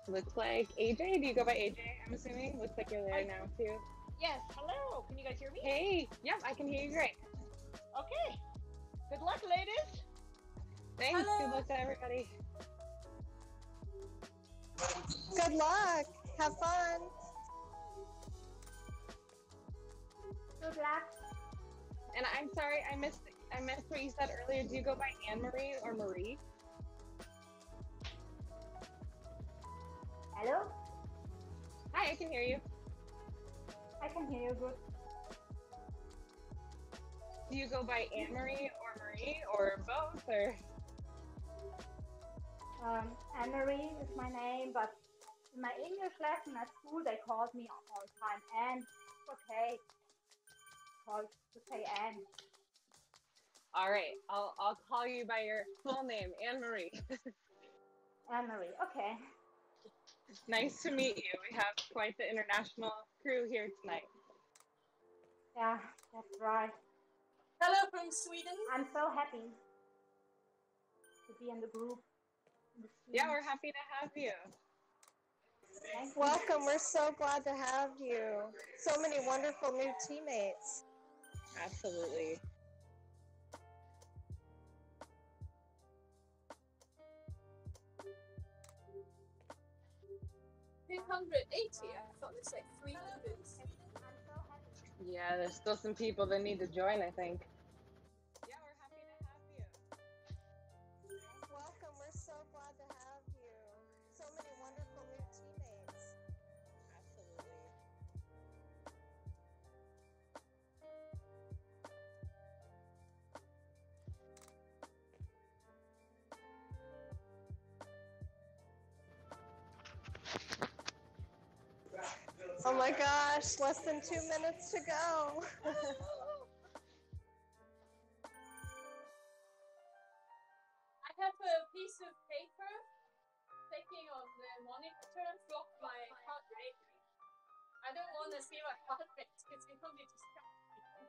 Looks like AJ. Do you go by AJ? I'm assuming. Looks like you're there now too. Yes, hello. Can you guys hear me? Hey, yep, I can hear you great. Okay. Good luck, ladies. Thanks. Hello. Good luck to everybody. Good luck. Have fun. Good luck. And I'm sorry, I missed what you said earlier. Do you go by Anne Marie or Marie? Hello? Hi, I can hear you. I can hear you good. Do you go by Anne Marie or both or? Anne-Marie is my name, but in my English lesson at school, they called me all the time Anne. It's okay. Called to say Anne. All right, I'll call you by your full name, Anne Marie. Anne-Marie, okay. Nice to meet you. We have quite the international crew here tonight. Yeah, that's right. Hello from Sweden. I'm so happy to be in the group. In the team. Yeah, we're happy to have you. Thank you. Welcome. We're so glad to have you. So many wonderful new teammates. Absolutely. I thought they said 300. I'm so happy. Yeah, there's still some people that need to join, I think. Yeah, we're happy to have you. Welcome. We're so glad to have you. So many wonderful new teammates. Absolutely. Oh my gosh, less than 2 minutes to go. I have a piece of paper sticking on the monitor for my heart rate. I don't want to see my heart rate because it will be distracting.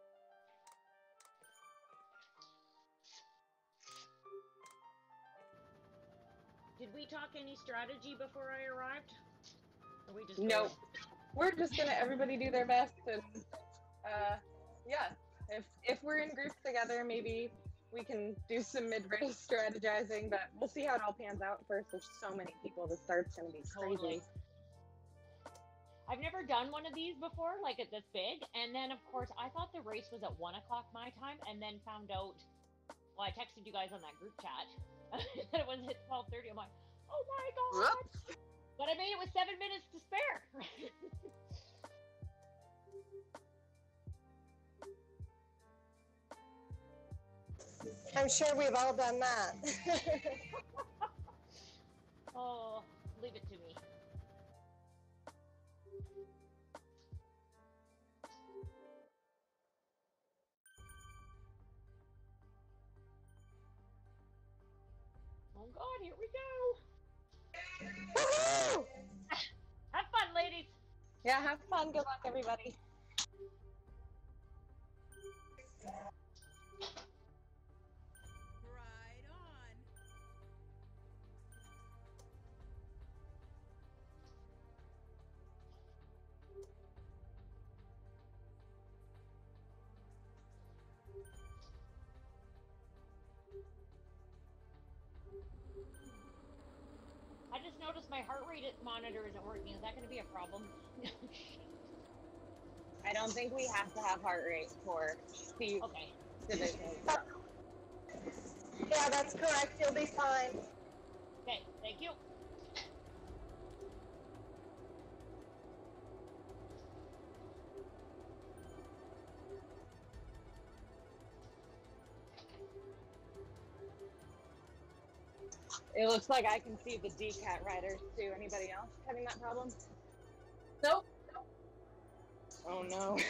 Did we talk any strategy before I arrived? Or we just Nope. We're just gonna everybody do their best and yeah. If we're in groups together, maybe we can do some mid-race strategizing, but we'll see how it all pans out first. There's so many people, the start's gonna be crazy. Totally. I've never done one of these before, like at this big. And then, of course, I thought the race was at 1 o'clock my time, and then found out. Well, I texted you guys on that group chat that it was at 12:30. I'm like, oh my god! Whoops. But I made it with 7 minutes to spare. I'm sure we've all done that. Oh, leave it to me. Oh god, here we go. Woohoo! Have fun, ladies. Yeah, have fun. Good luck, everybody. Right on. I just noticed my heart rate monitor isn't working. Is that going to be a problem? I don't think we have to have heart rate for the Okay. division. Yeah, that's correct. You'll be fine. Okay, thank you. It looks like I can see the DCAT riders too. Anybody else having that problem? Nope. Oh no.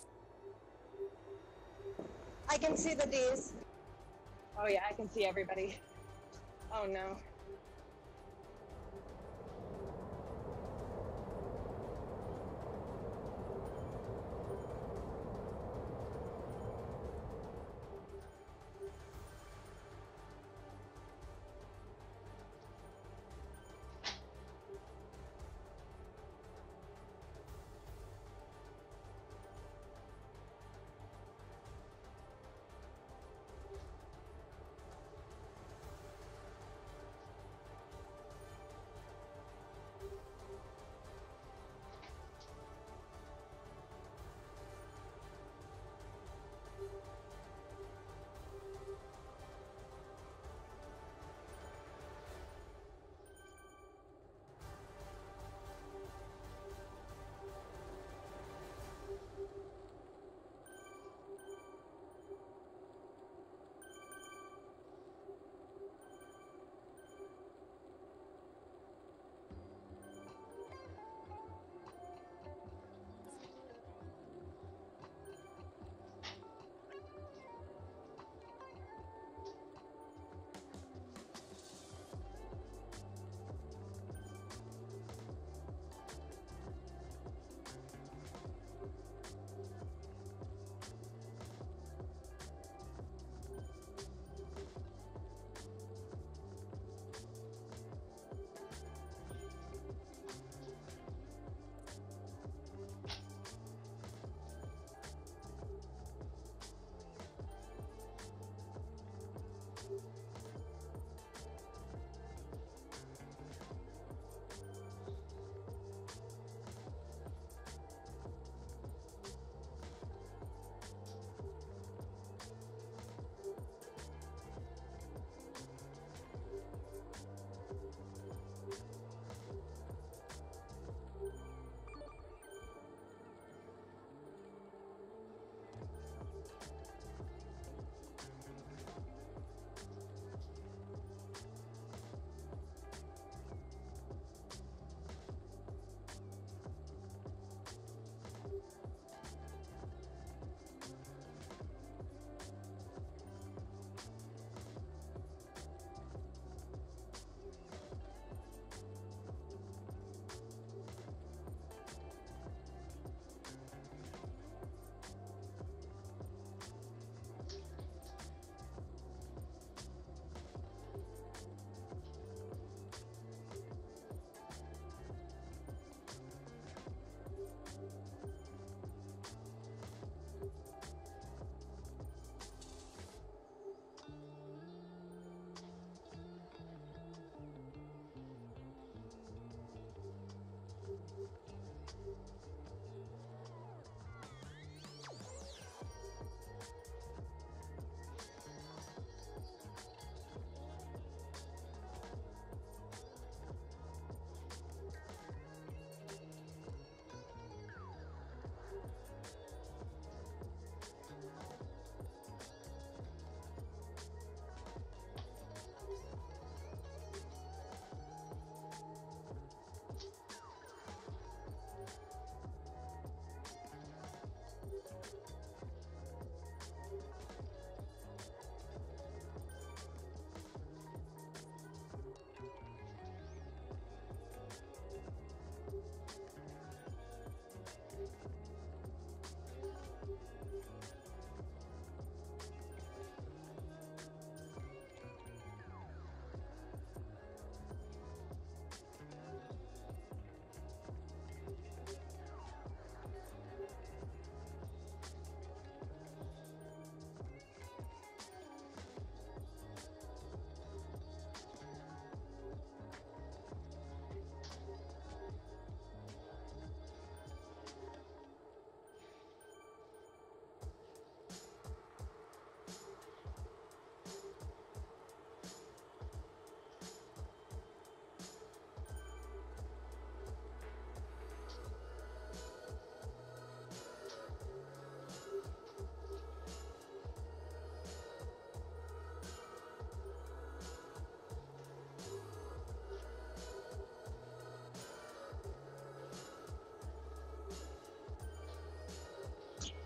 I can see the D's. Oh yeah, I can see everybody. Oh no.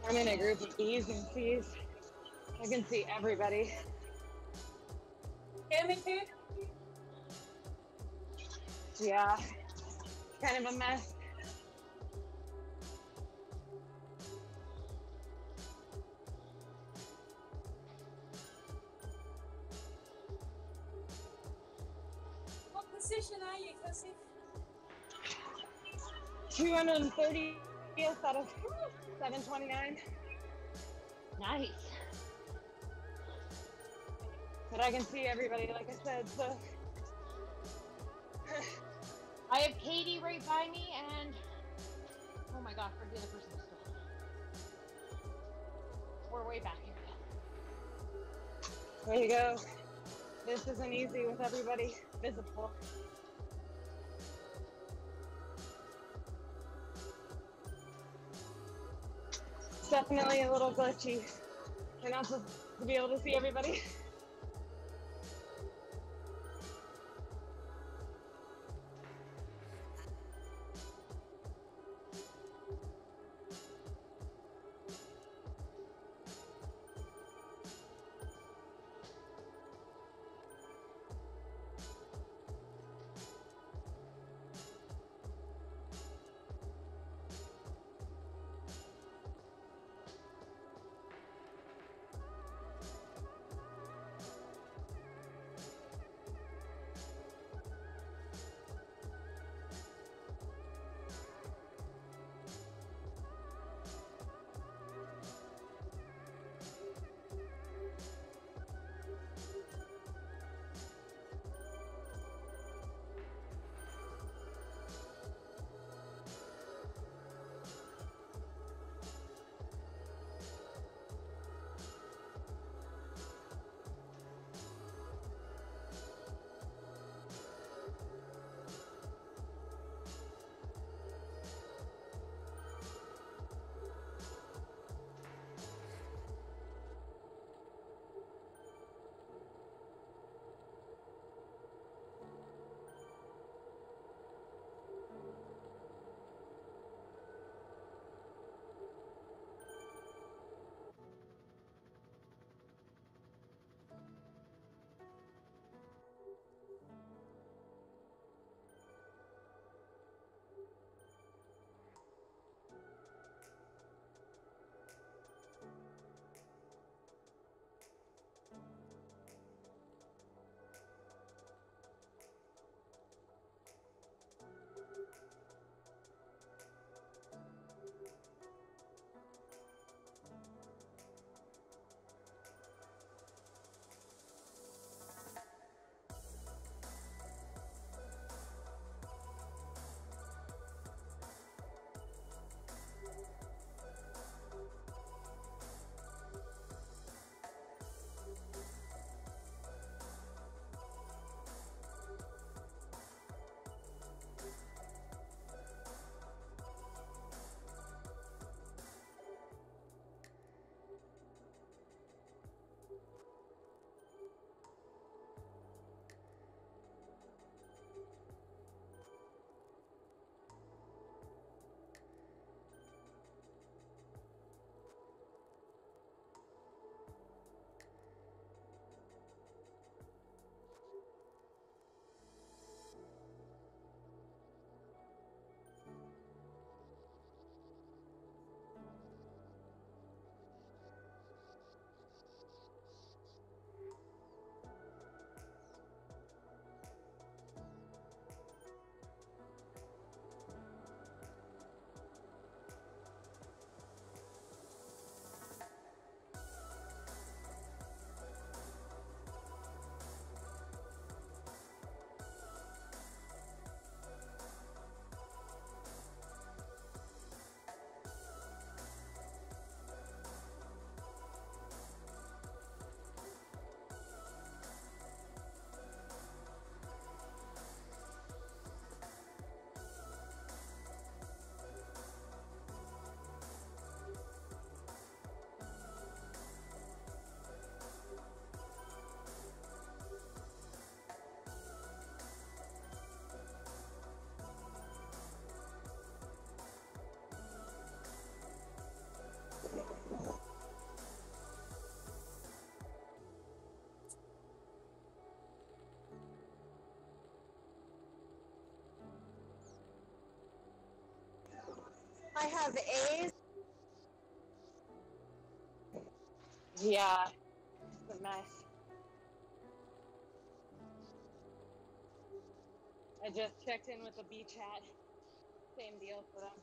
I'm in a group of B's and C's. I can see everybody. Yeah, me too. Yeah, kind of a mess. What position are you, Cassie? 230th out of 729. Nice. But I can see everybody, like I said, so. I have Katie right by me, and oh my gosh, where's the other person still? We're way back here. There you go. This isn't easy with everybody visible. It's definitely a little glitchy. You're not supposed to be able to see everybody. I have A's. Yeah, it's a mess. I just checked in with the B chat. Same deal for them.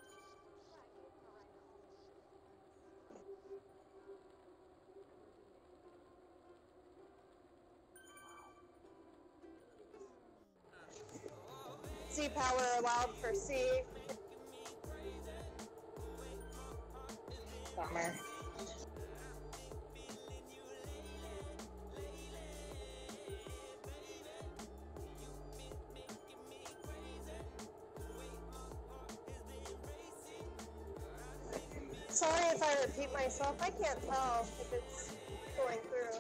C power allowed for C. Bummer. Sorry if I repeat myself. I can't tell if it's going through.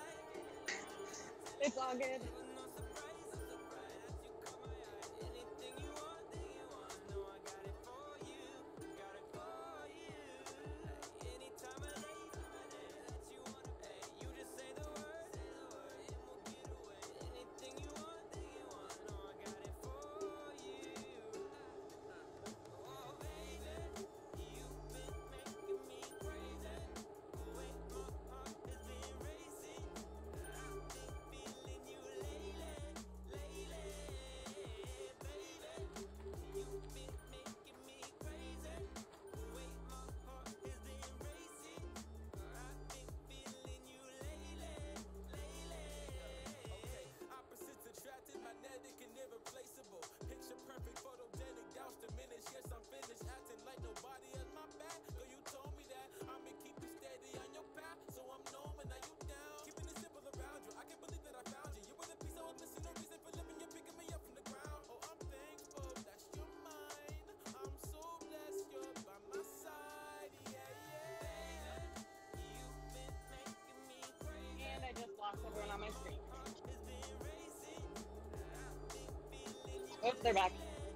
It's all good. And I just lost everyone on my screen. Oops, they're back.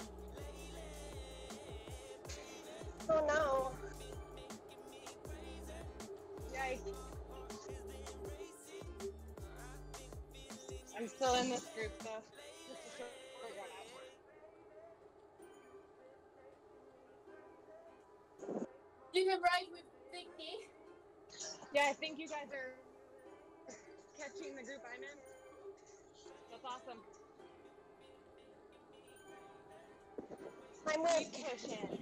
Oh no. Yikes. I'm still in this group, so just a short run out. You can ride with Vicky. Yeah, I think you guys are catching the group I'm in. That's awesome. I'm with Cushion.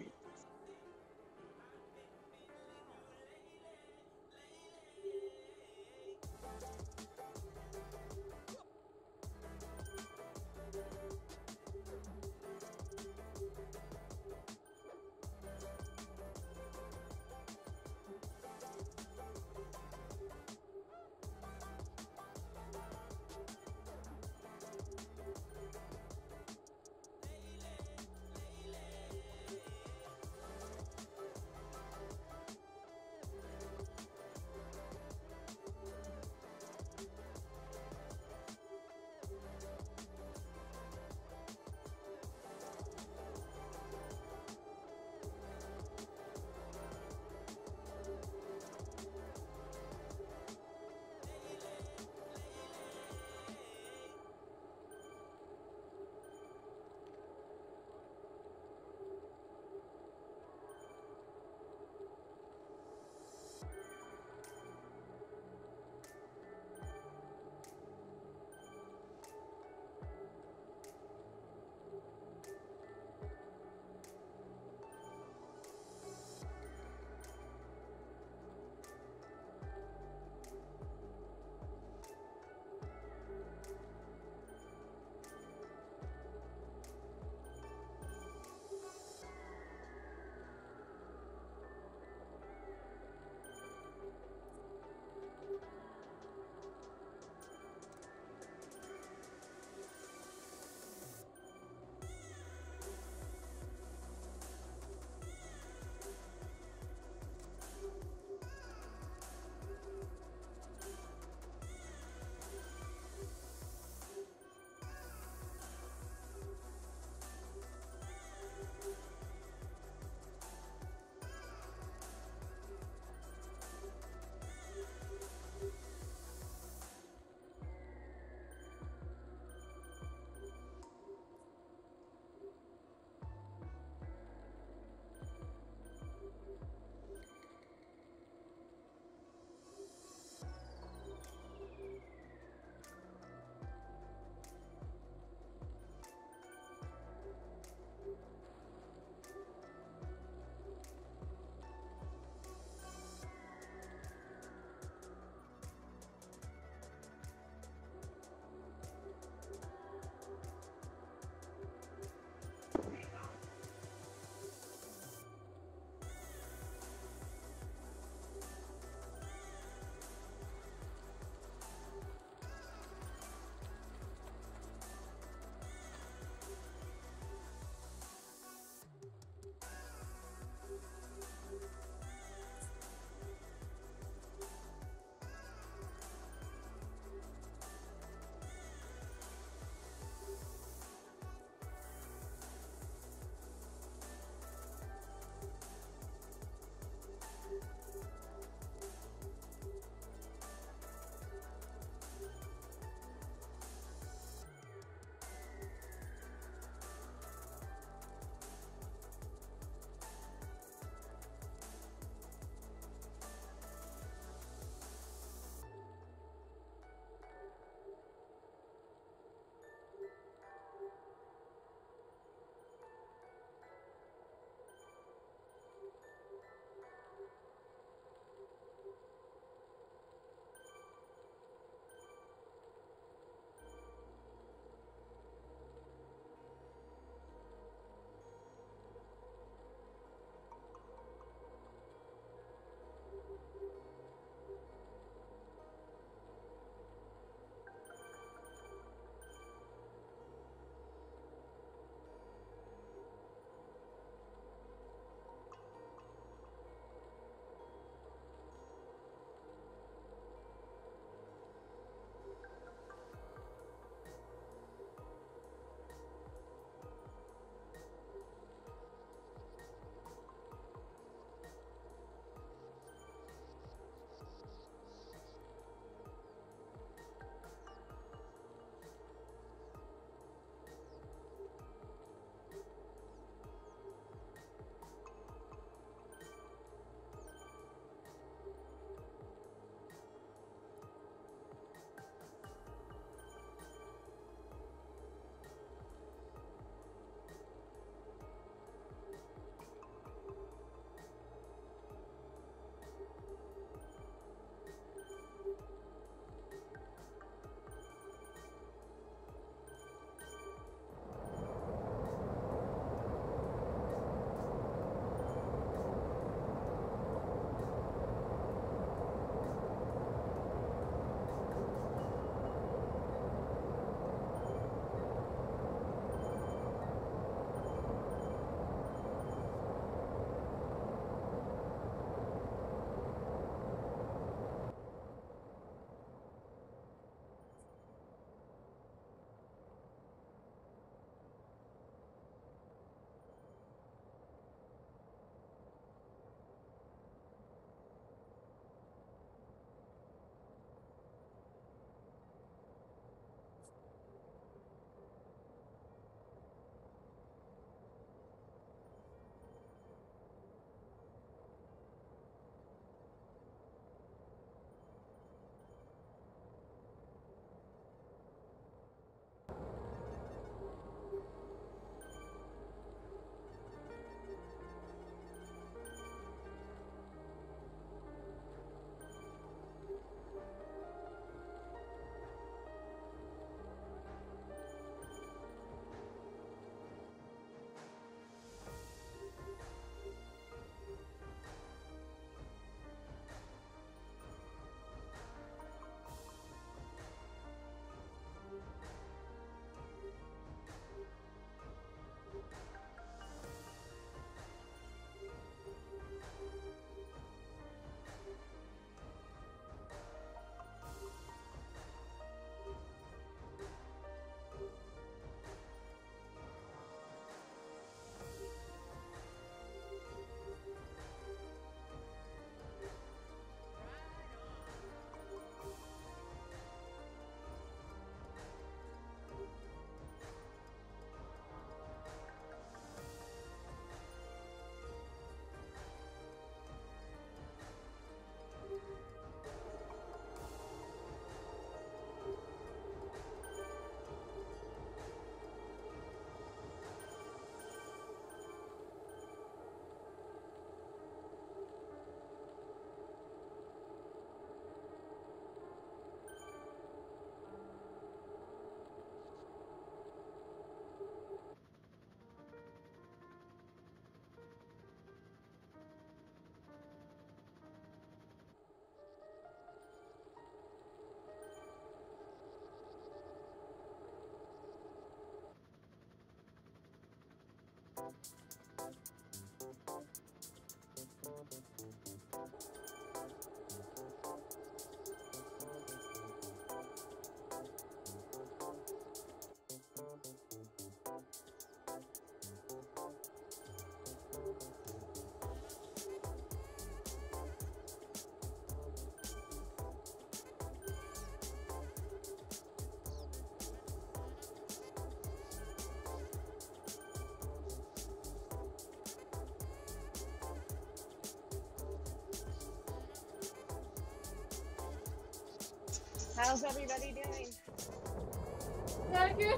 How's everybody doing? Yeah, good.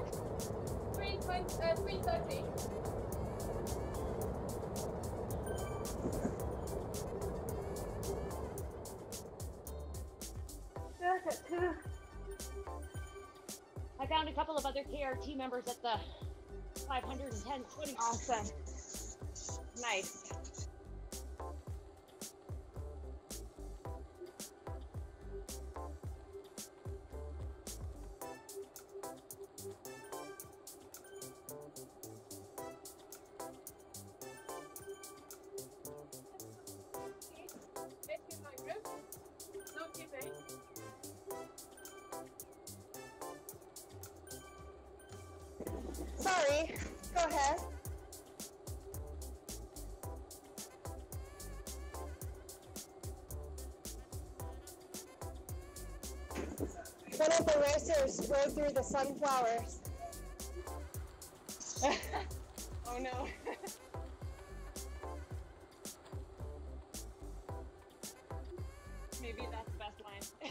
3:30. Good at 2. I found a couple of other KRT members at the 510-20. Awesome. Nice. Get in my group. No keeping. Sorry, go ahead. One of the racers rode through the sunflowers. Oh no. Maybe that's the best line.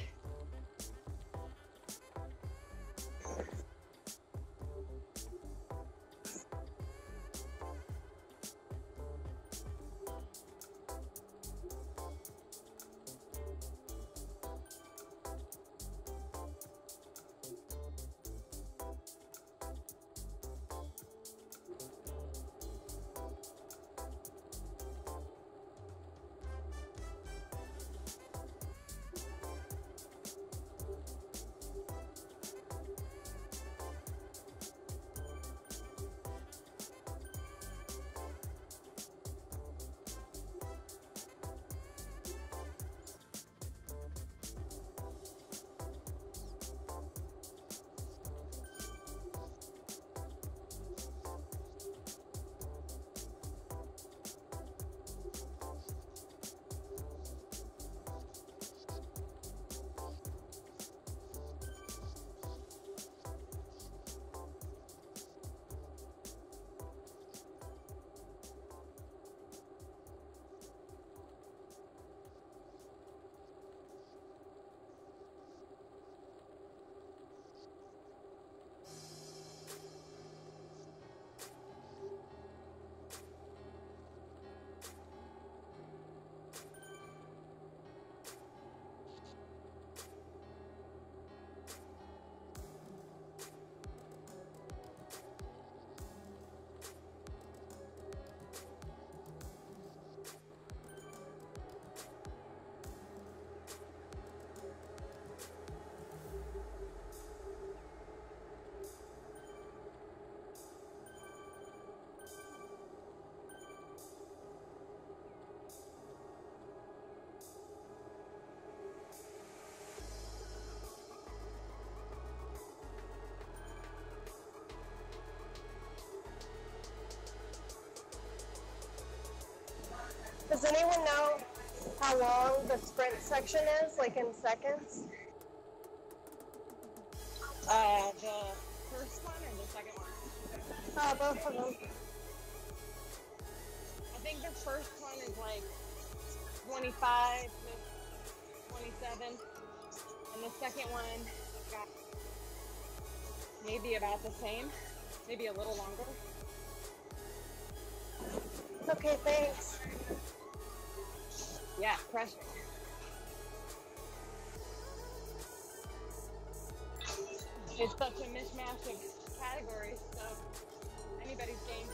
Does anyone know how long the sprint section is, like in seconds? The first one or the second one? Both of them. I think the first one is like 25 to 27, and the second one got maybe about the same, maybe a little longer. Okay, thanks. Yeah, crushing. It's such a mishmash of categories, so anybody's game.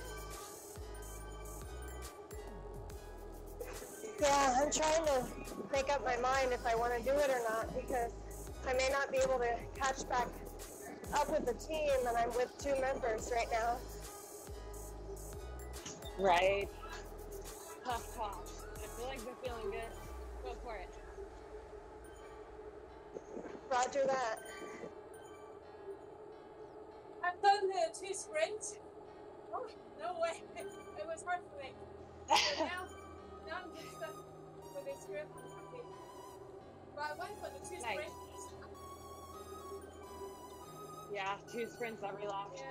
Yeah, I'm trying to make up my mind if I want to do it or not, because I may not be able to catch back up with the team, and I'm with 2 members right now. Right. Tough call. It's The legs are feeling good. Go for it. Roger that. I've done the 2 sprints. Oh, no way. It was hard for me. So now I'm just stuck with this grip. But I went for the 2 Nice. sprints. Yeah, 2 sprints every lap. Yeah.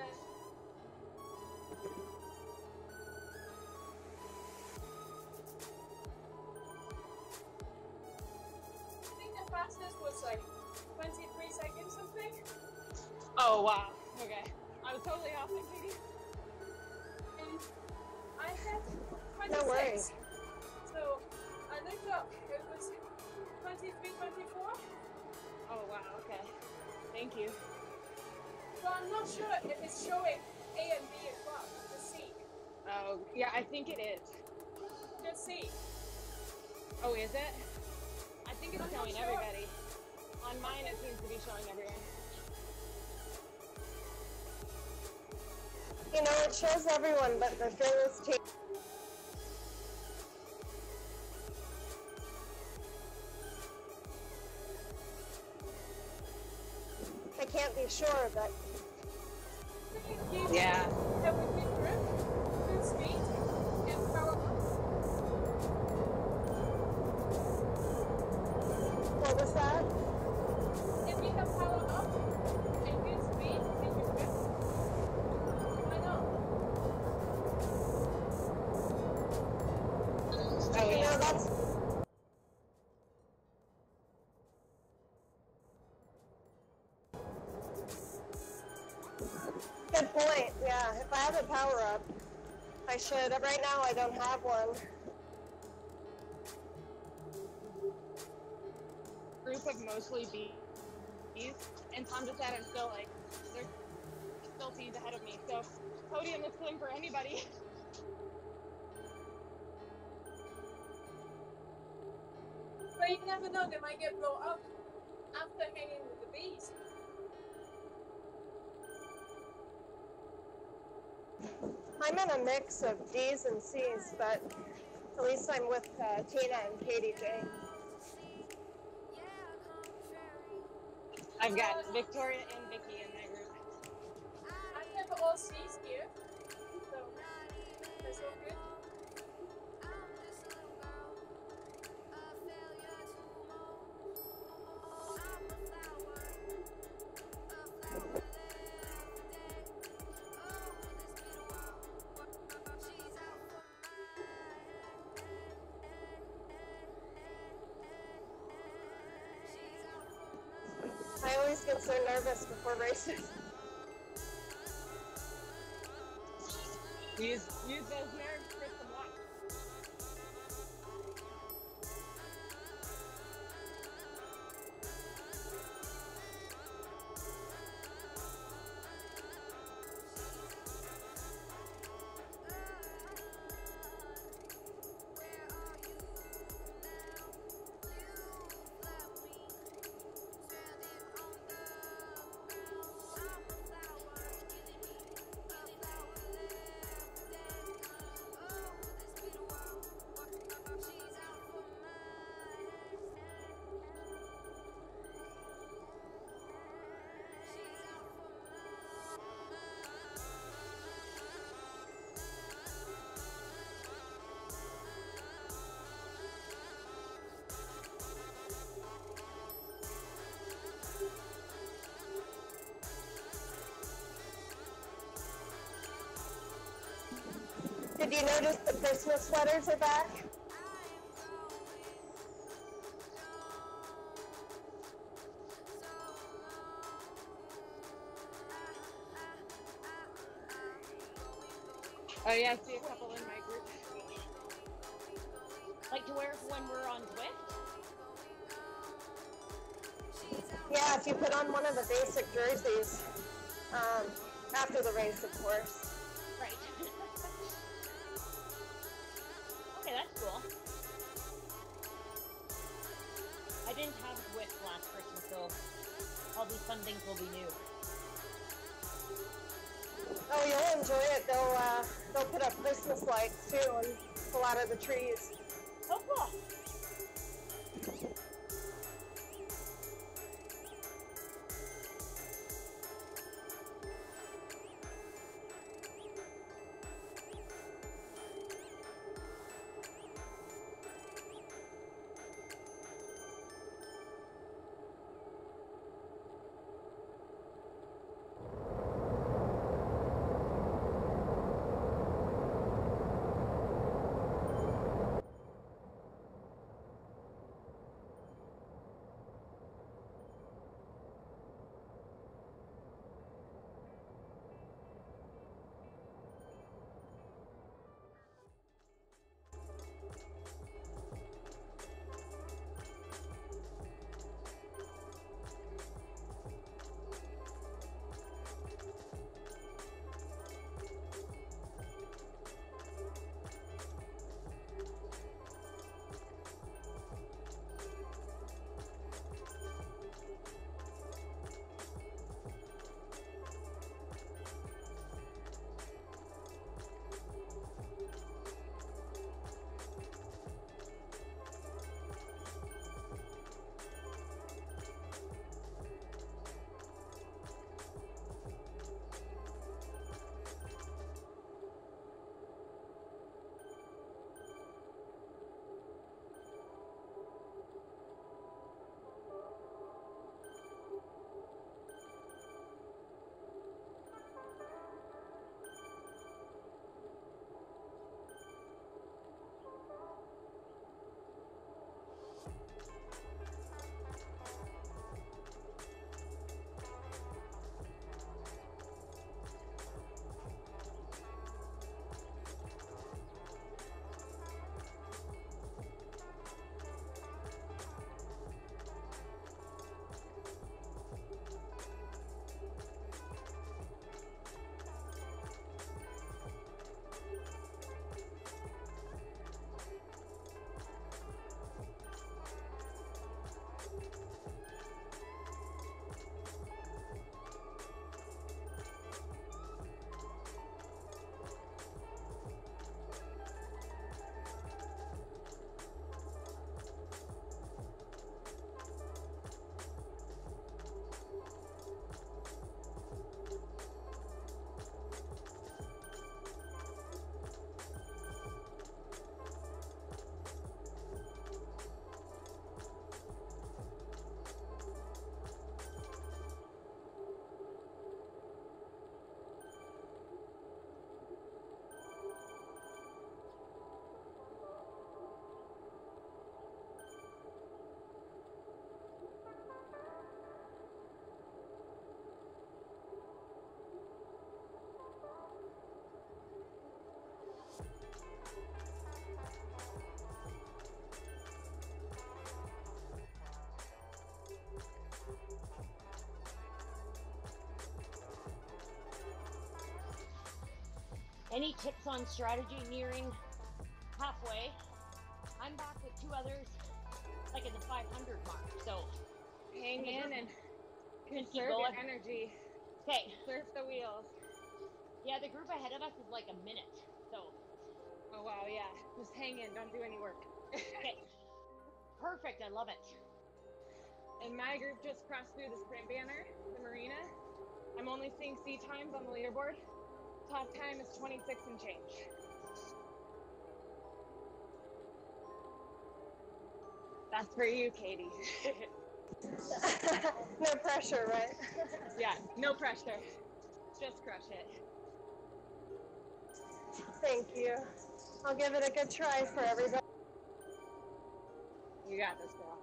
I think the fastest was like 23 seconds something. Oh, wow. Okay. I was totally off my Katie. And I had 26. No worries. So I looked up. It was 23, 24. Oh, wow. Okay. Thank you. So I'm not sure if it's showing A and B as well. Just C. Oh, yeah, I think it is. Just C. Oh, is it? I think it's I'm not showing sure. everybody. On mine, it seems to be showing everyone. You know, it shows everyone, but the fearless team. I can't be sure, but Yeah. Have a good grip, good speed, and power up. what was that? If you have power up and good speed and your grip, why not? Oh, You know, yeah. that's good point. Yeah, if I have a power up, I should. Right now, I don't have one. Group of mostly B's, and Tom just said I'm still like, there's still T's ahead of me, so podium is slim for anybody. But you never know, they might get blown up after hanging with the bees. I'm in a mix of D's and C's, but at least I'm with Tina and Katie J. I've got Victoria and Vicky in my group. I have all C's here, so that's all good. I always get so nervous before races. Use those nerves for some luck. Did you notice the Christmas sweaters are back? Oh yeah, I see a couple in my group. Like to wear when we're on Zwift? Yeah, if you put on one of the basic jerseys, after the race, of course. Right. Okay, that's cool. I didn't have Zwift last Christmas, so all these fun things will be new. Oh, you'll enjoy it. They'll put up Christmas lights too on a lot of the trees. Oh, cool. Any tips on strategy nearing halfway? I'm back with 2 others, like in the 500 mark, so hang in and keep conserve your going. energy. Okay. Surf the wheels. Yeah, the group ahead of us is like a minute, so. Oh wow, yeah. Just hang in, don't do any work. Okay. Perfect, I love it. And my group just crossed through the sprint banner, the marina. I'm only seeing C times on the leaderboard. Top time is 26 and change. That's for you, Katie. No pressure, right? Yeah, no pressure. Just crush it. Thank you. I'll give it a good try for everybody. You got this, girl.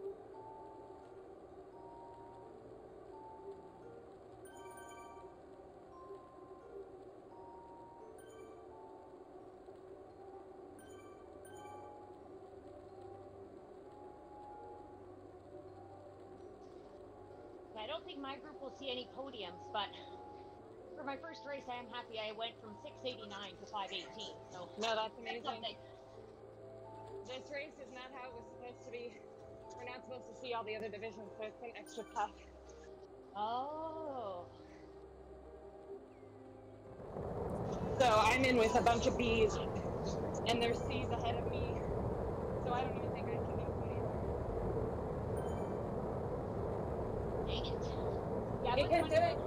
I don't think my group will see any podiums, but for my first race, I am happy I went from 689 to 518. So No, that's amazing. something. This race is not how it was supposed to be. We're not supposed to see all the other divisions, so it's been extra tough. Oh. So I'm in with a bunch of B's, and there's C's ahead of me. So I don't even think I can get a podium. Dang it. Yeah, You can do it.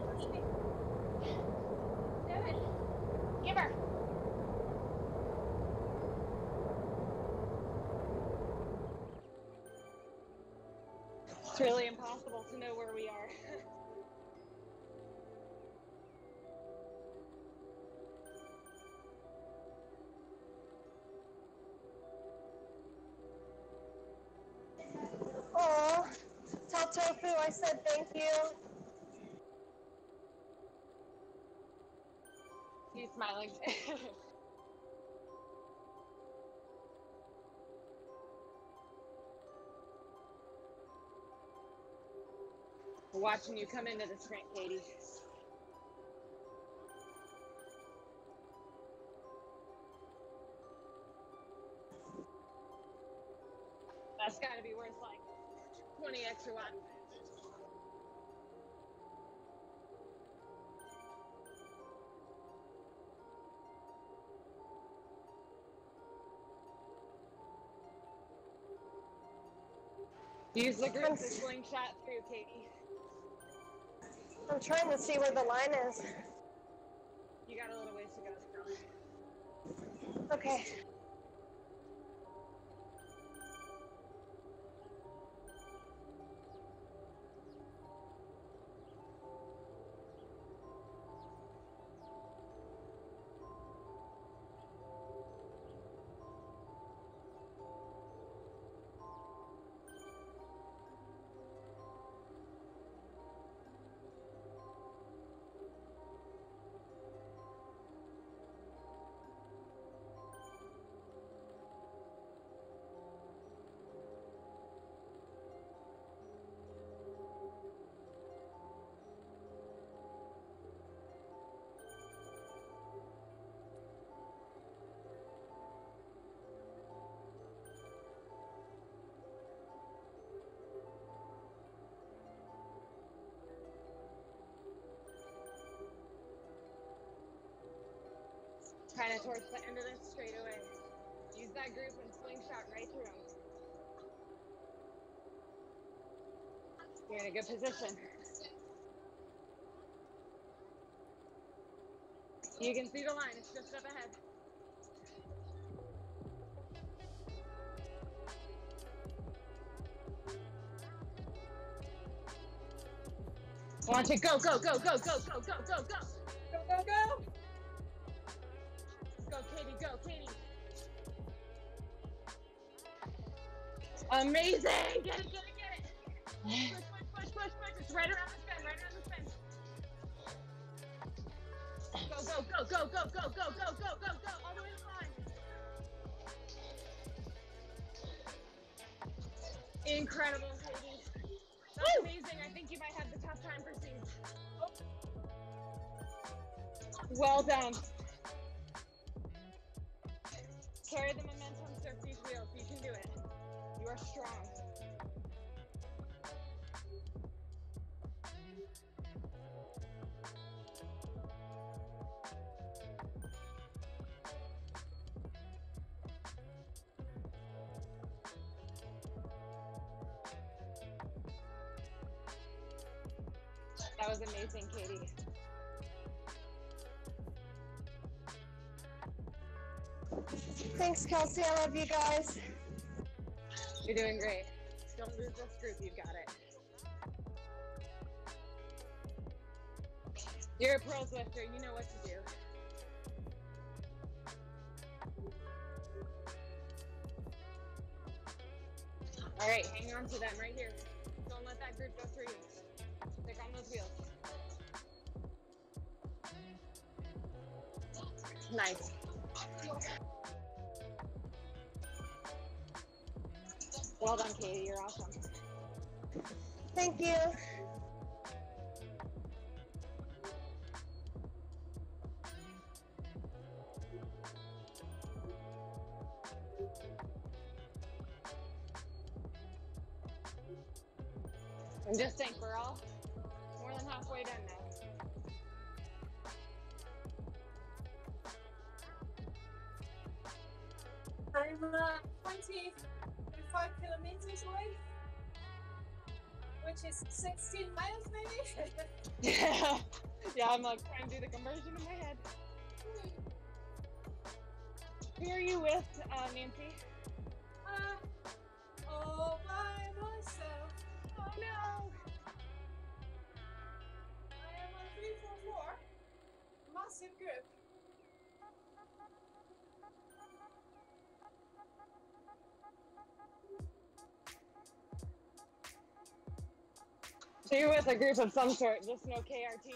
Do it. Give her. It's really impossible to know where we are. Oh, tell Tofu I said thank you. He's smiling. We're watching you come into the sprint, Katie. That's got to be worth like 20 extra watts. Use the group to slingshot through, Katie. I'm trying to see where the line is. You got a little ways to go, girl. Okay. Kind of towards the end of this straightaway. Use that group and slingshot right through them. You're in a good position. You can see the line, it's just up ahead. Launch it, go, go, go, go, go, go, go, go, go. Go, go, go. Go, Katie, go, Katie. Amazing! Get it, get it, get it! Push, push, push, push, push. It's right around this bend, right around this bend. Go, go, go, go, go, go, go, go, go, go, go, all the way to the line. Incredible, Katie. That's amazing. I think you might have the tough time for C's. Well done. Carry the momentum, surf these wheels. You can do it. You are strong. That was amazing, Katie. Thanks, Kelsey. I love you guys. You're doing great. Don't lose this group. You've got it. You're a pro Zwifter. You know what to do. All right, hang on to them right here. Don't let that group go through you. Stick on those wheels. Nice. Well done, Katie. You're awesome. Thank you. And just think, we're all more than halfway done now. I'm 25 kilometers away, which is 16 miles maybe. Yeah, I'm like trying to do the conversion in my head. Who are you with, Nancy? All by myself. Oh no! I am on 344. Massive group. So you're with a group of some sort, just no KRT?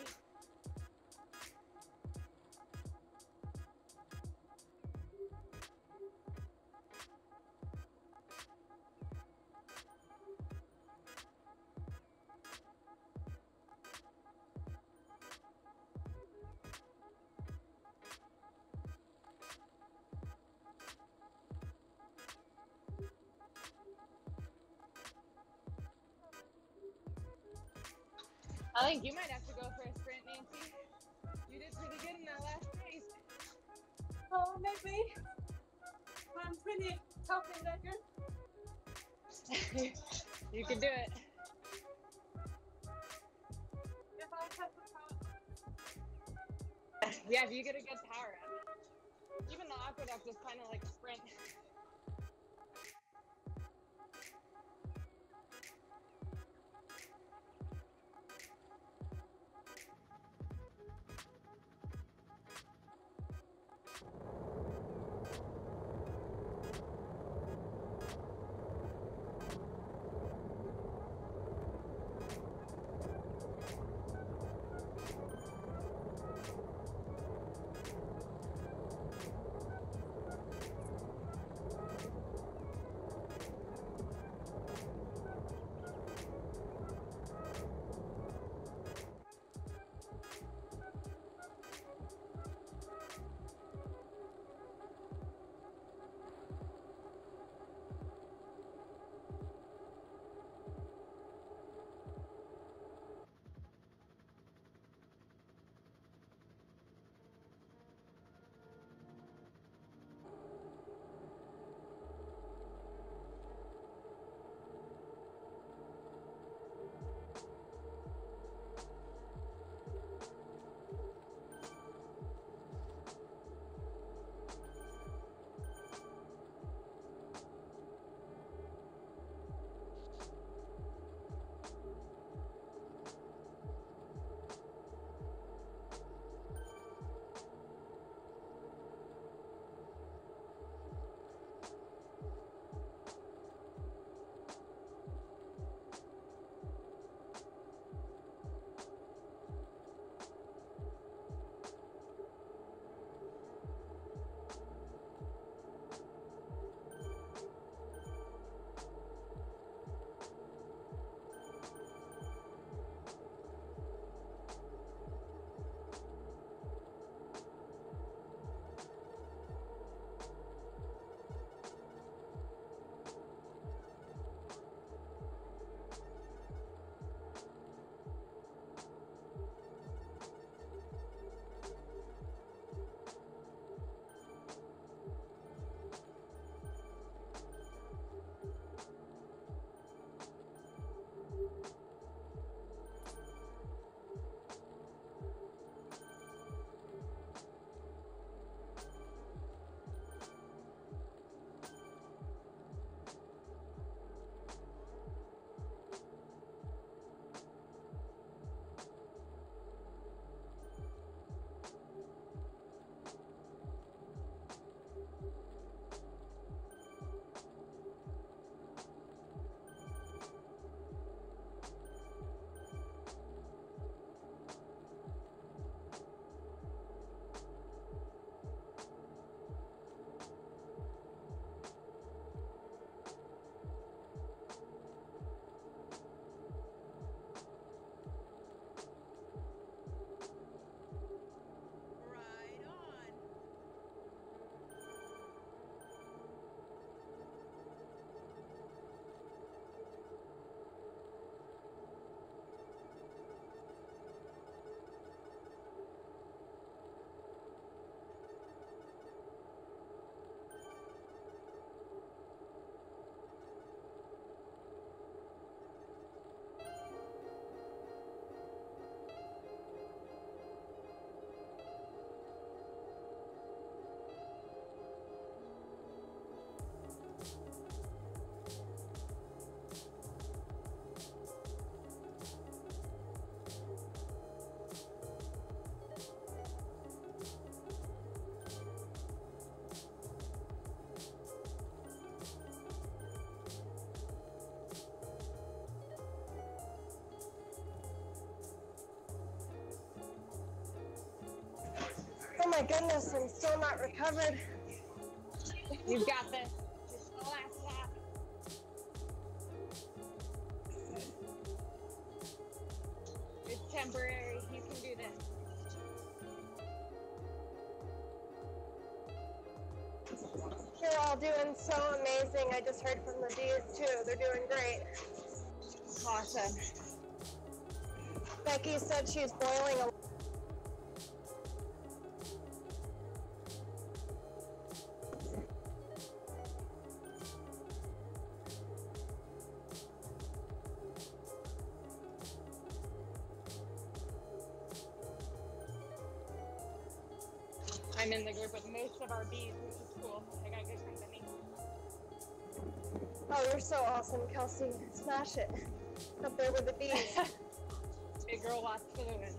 I think you might have to go for a sprint, Nancy. You did pretty good in that last race. Oh, maybe. I'm pretty tough in that group. You can do it. If I have the power. Yeah, if you get a good power up. Even the aqueduct is kind of like a sprint. my goodness, I'm still not recovered. You've got this. It's the last lap. It's temporary. You can do this. You're all doing so amazing. I just heard from the D's too. They're doing great. Awesome. Becky said she's boiling a I'm in the group with most of our bees, which is cool. I got good company. Oh, you're so awesome, Kelsey. Smash it. Up there with the bees. Big girl watts for the win.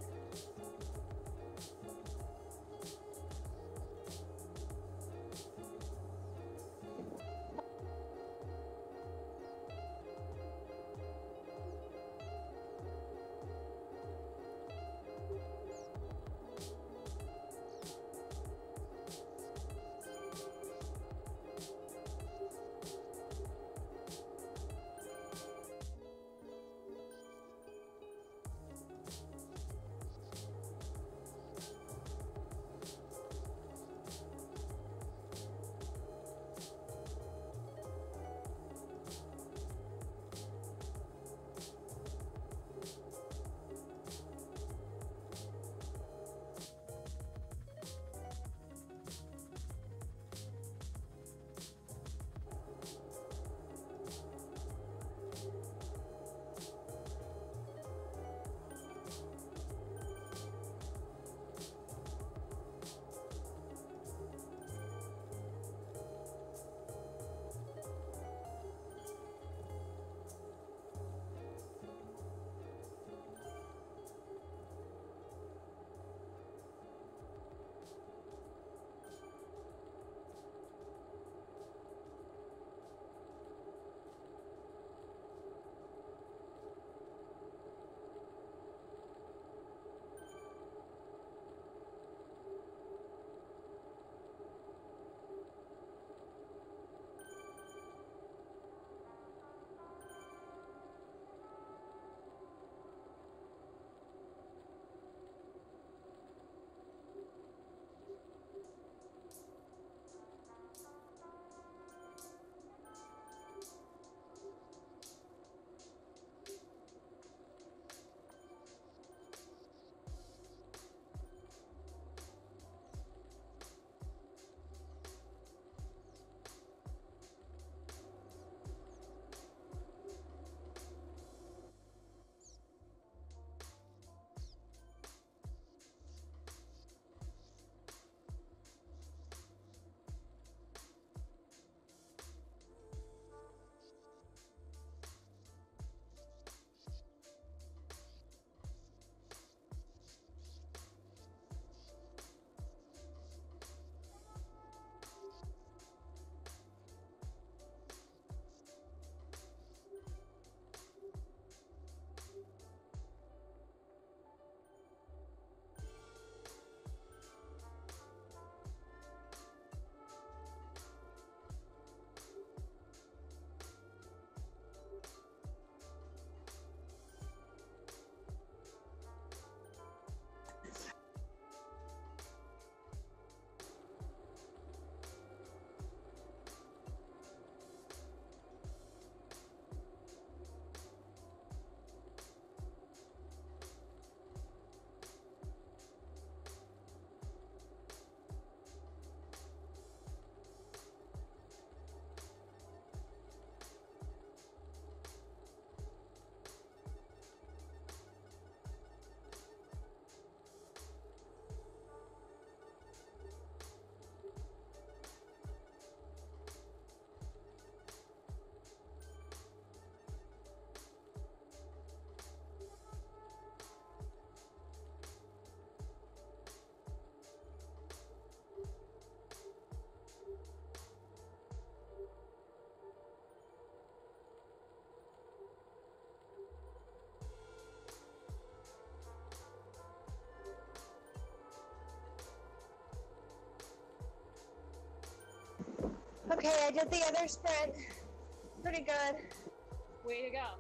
Okay, I did the other sprint. Pretty good. Way to go.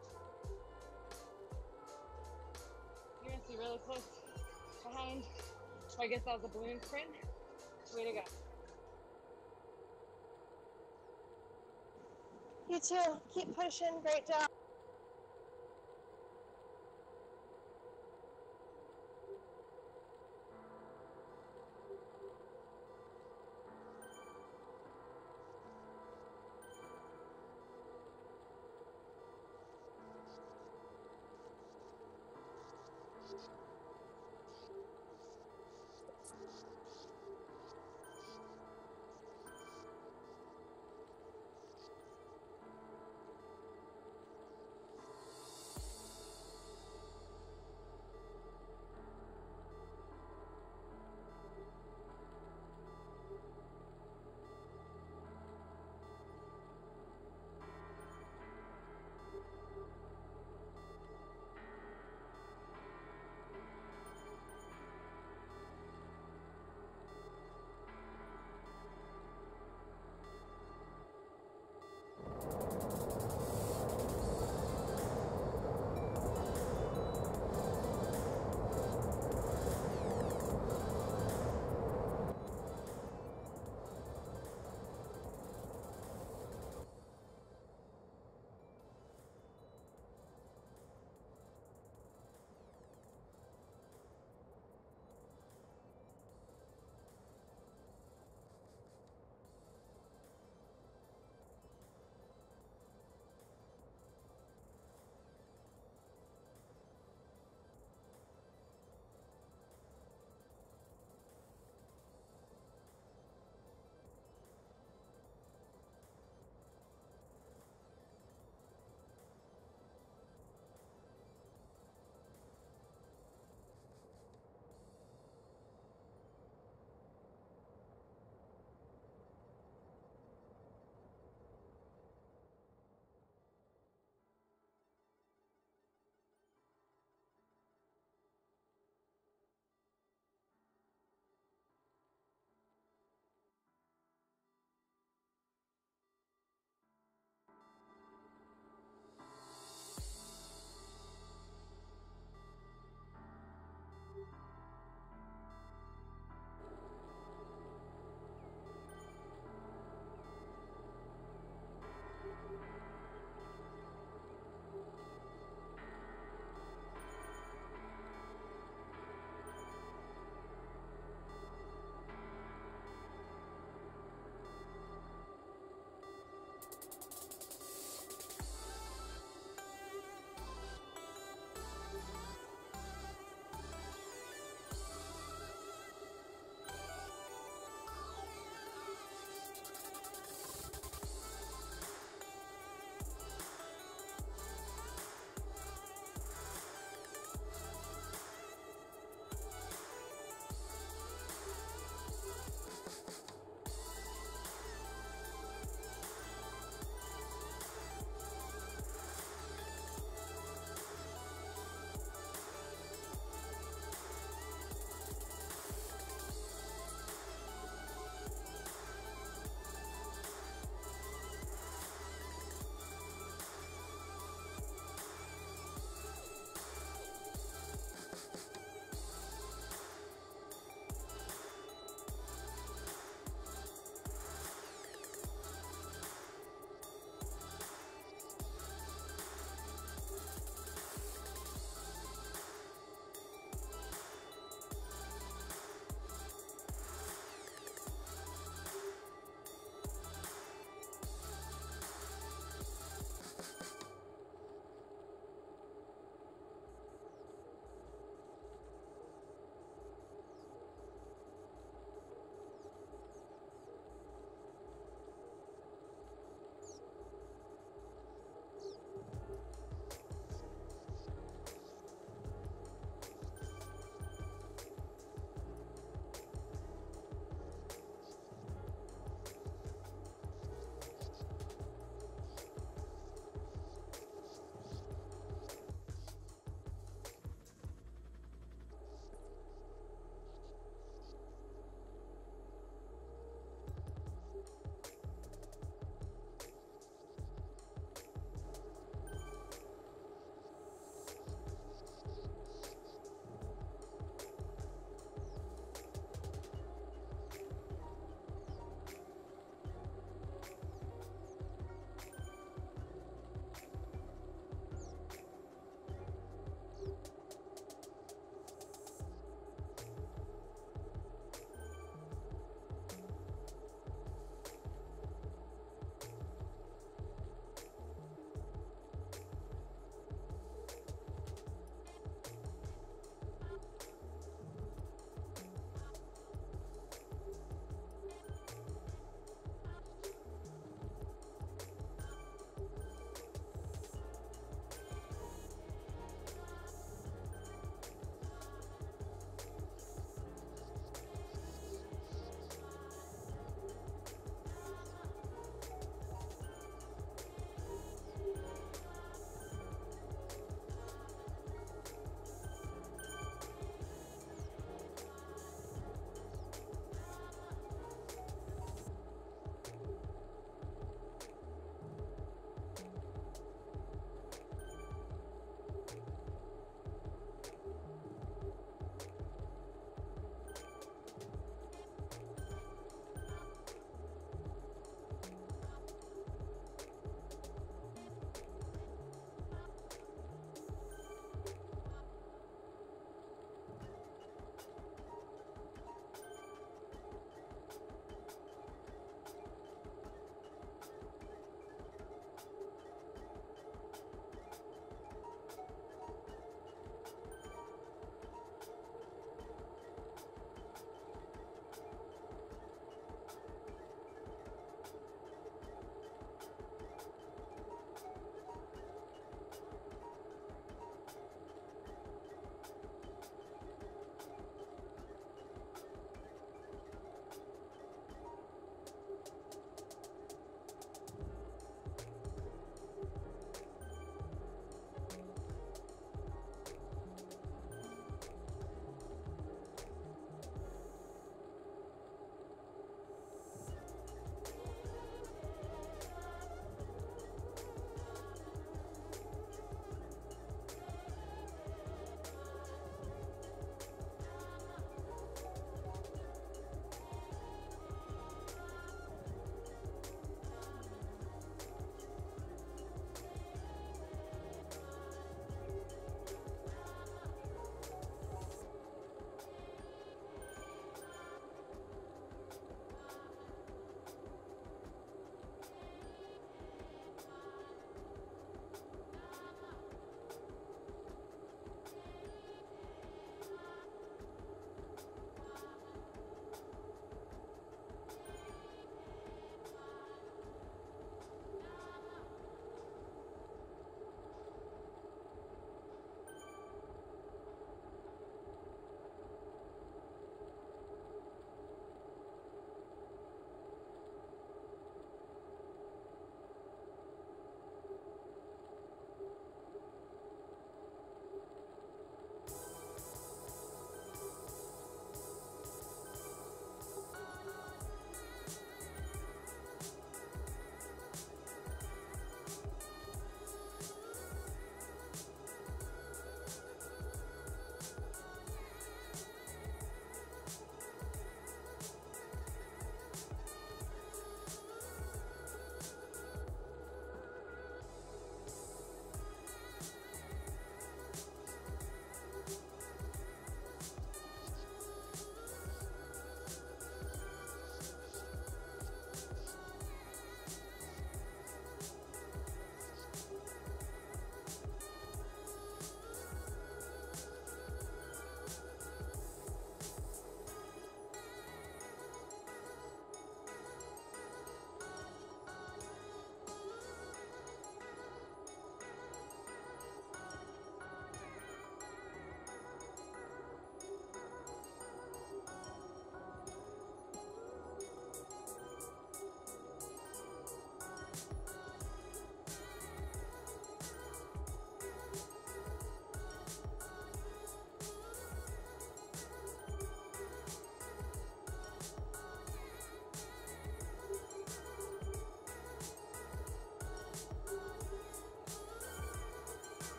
You must be really close behind. Oh, I guess that was a balloon sprint. Way to go. You too. Keep pushing. Great job.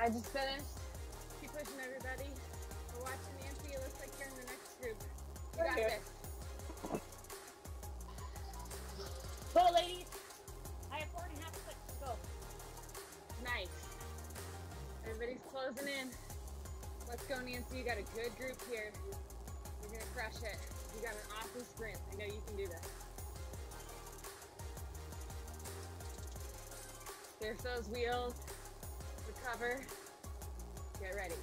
I just finished. Keep pushing, everybody. We're watching Nancy. It looks like you're in the next group. You got this. Go, ladies. I have 4.5 clicks to go. Nice. Everybody's closing in. Let's go, Nancy. You got a good group here. You're going to crush it. You got an awesome sprint. I know you can do this. Surf those wheels. Recover. Get ready.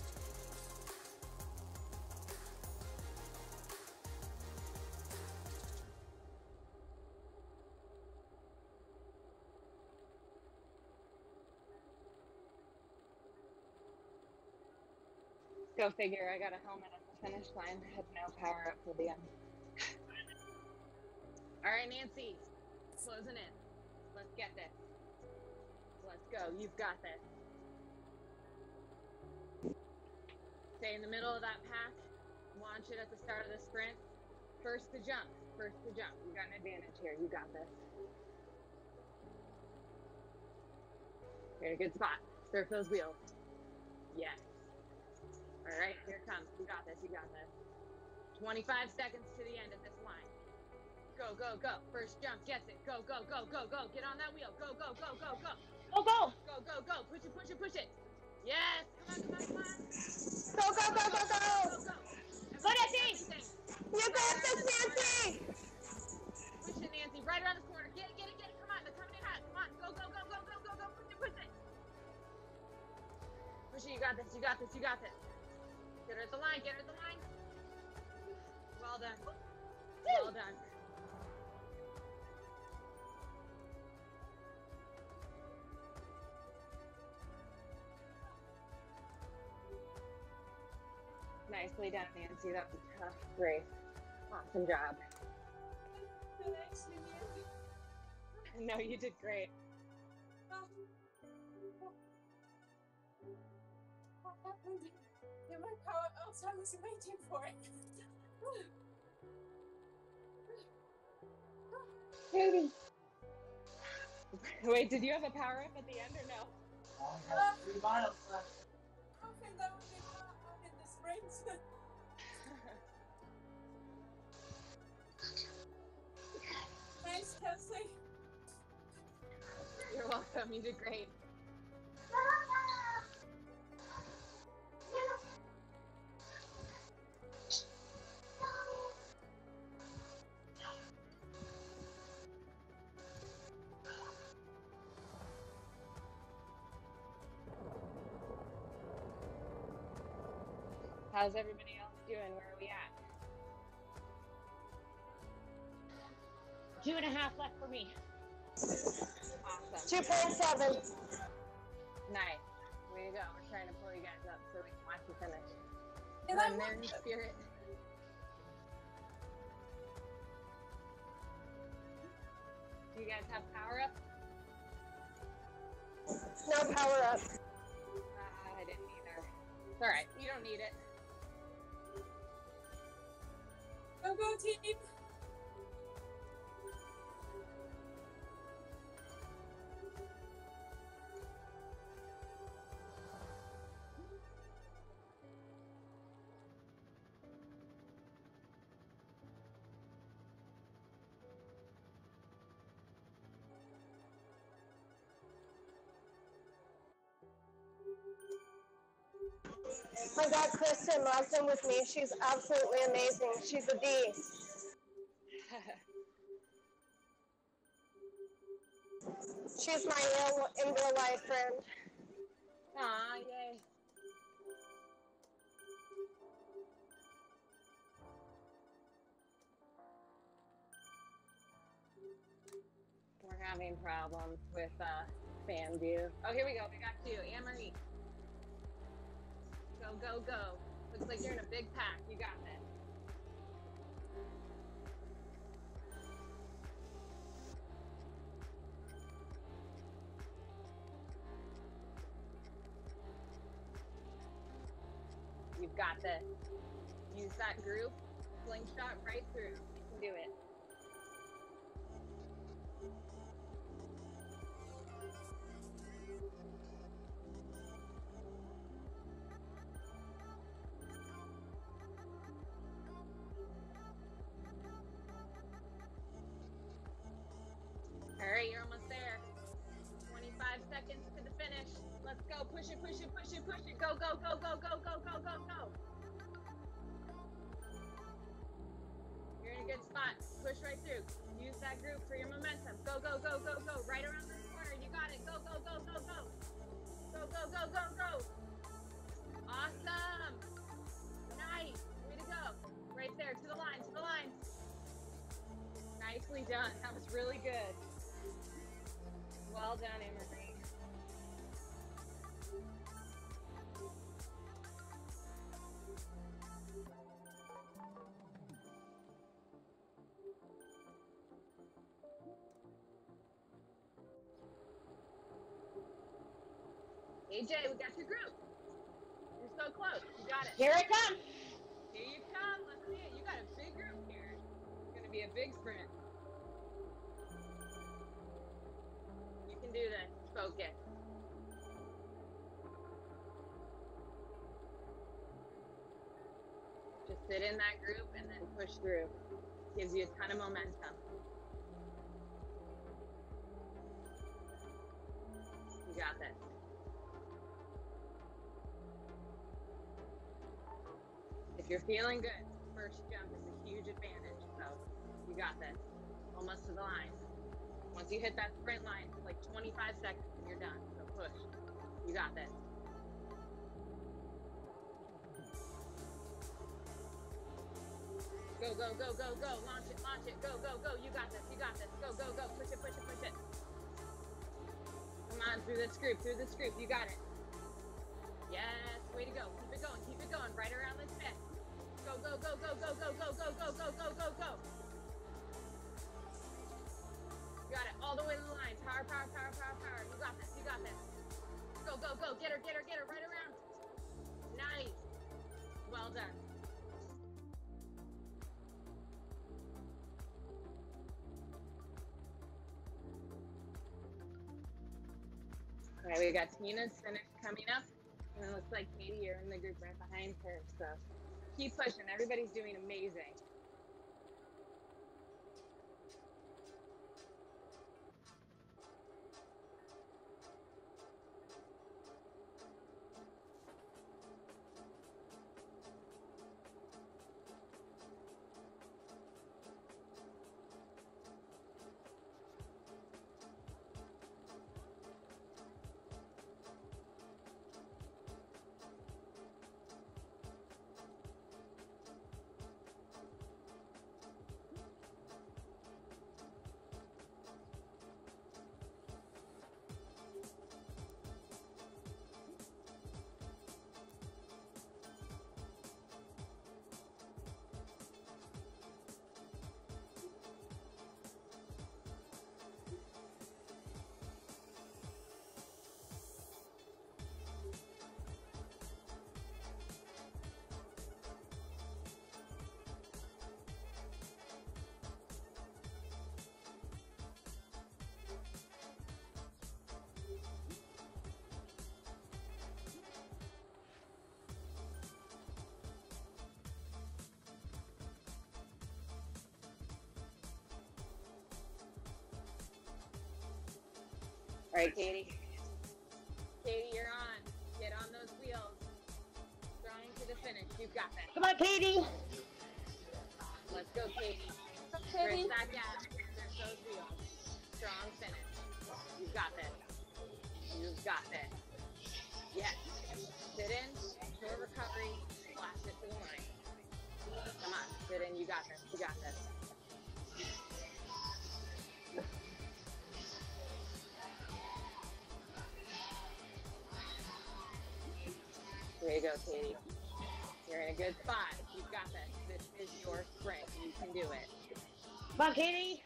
Go figure, I got a helmet at the finish line. Had no power up till the end. All right, Nancy, closing in. Let's get this. Let's go, you've got this. Stay in the middle of that pack. Launch it at the start of the sprint. First to jump, first to jump. You got an advantage here, you got this. You're in a good spot. Surf those wheels. Yes. All right, here it comes. You got this, you got this. 25 seconds to the end of this line. Go, go, go. First jump gets it. Go, go, go, go, go. Get on that wheel. Go, go, go, go, go. Go, go. Go, go, go. Push it, push it, push it. Yes. Come on, come on, come on. Go, go, go, go, go. Go. Go, Nancy. You got this, Nancy. Push it, Nancy. Right around the corner. Get it, get it, get it. Come on, they're coming in hot. Come on. Go, go, go, go, go, go, go. Push it, push it. Push it. You got this, you got this, you got this. Get her at the line, get her at the line. Well done. Well done. Nicely done, Nancy. That was a tough race. Awesome job. No, you did great. What happened? Did my power out? I was waiting for it. Baby. Wait, did you have a power up at the end or no? I have 3 miles left. I don't think that would be power up in this race. Thanks, Kelsey. You're welcome. You did great. How's everybody else doing? Where are we at? 2.5 left for me. Awesome. 2.7. Nice. Way to go. We're trying to pull you guys up so we can watch you finish. And Run I'm there in spirit. Do you guys have power up? No power up. I didn't either. It's alright. You don't need it. Go, go, team. I got Kristen locked in with me. She's absolutely amazing. She's a D. She's my in real life friend. Aw, yay. We're having problems with fan view. Oh, here we go. We got 2. Anne-Marie. Go, go, go. Looks like you're in a big pack. You got this. You've got this. Use that group. Slingshot right through. You can do it. push it, push it, push it. Go, go, go, go, go, go, go, go, go. You're in a good spot. Push right through. Use that group for your momentum. Go, go, go, go, go. Right around this corner. You got it. Go, go, go, go, go. Go, go, go, go, go. Awesome. Nice. Way to go. Right there. To the line. To the line. Nicely done. That was really good. Well done, Emery. AJ, we got your group. You're so close. You got it. Here it comes. Here you come. Let's see it. You got a big group here. It's going to be a big sprint. You can do this. Focus. Just sit in that group and then push through. Gives you a ton of momentum. You got this. If you're feeling good, first jump is a huge advantage. So you got this. Almost to the line. Once you hit that sprint line, it's like 25 seconds and you're done. So push. You got this. Go, go, go, go, go. Launch it, launch it. Go, go, go. You got this. You got this. Go, go, go. Push it, push it, push it. Come on, through this group, through this group. You got it. Yes, way to go. Keep it going, keep it going. Right around this bit. Go, go, go, go, go, go, go, go, go, go, go, go, go. You got it. All the way to the line. Power, power, power, power, power. You got this. You got this. Go, go, go. Get her, get her, get her. Right around. Nice. Well done. All right, we got Tina's finish coming up. And it looks like Katie, you're in the group right behind her. So keep pushing. Everybody's doing amazing. All right, Katie. Katie, you're on. Get on those wheels. Drawing to the finish. You've got this. Come on, Katie. Let's go, Katie. Katie. Press that gas. There's those wheels. Strong finish. You've got this. You've got this. Yes. Sit in. Short recovery. Blast it to the line. Come on. Sit in. You got this. You got this. There you go, Katie. You're in a good spot. You've got this. This is your sprint. You can do it. Come on, Katie.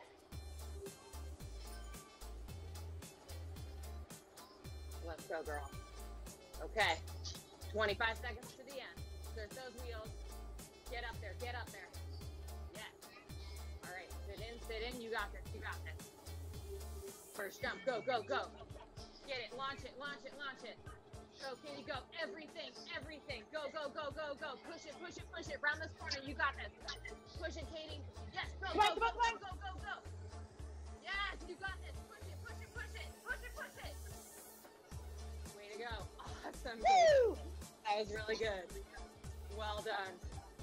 Let's go, girl. Okay. 25 seconds to the end. There's those wheels. Get up there. Get up there. Yes. All right. Sit in. You got this. You got this. First jump. Go, go, go. Get it. Launch it. Launch it. Launch it. Go, Katie, go. Everything. Go, go, go, go, go. Push it. Round this corner. You got this. Push it, Katie. Yes, go, go, go, go, go, go, go. Yes, you got this. Push it. Way to go. Awesome. Awesome. Woo! That was really good. Well done.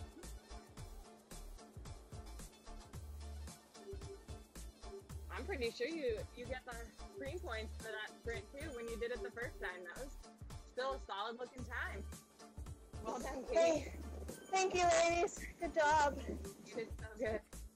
I'm pretty sure you get the 3 points for that sprint too when you did it the first time. That was still a solid looking time. Well done, Katie. Thank you, ladies. Good job. You did so good.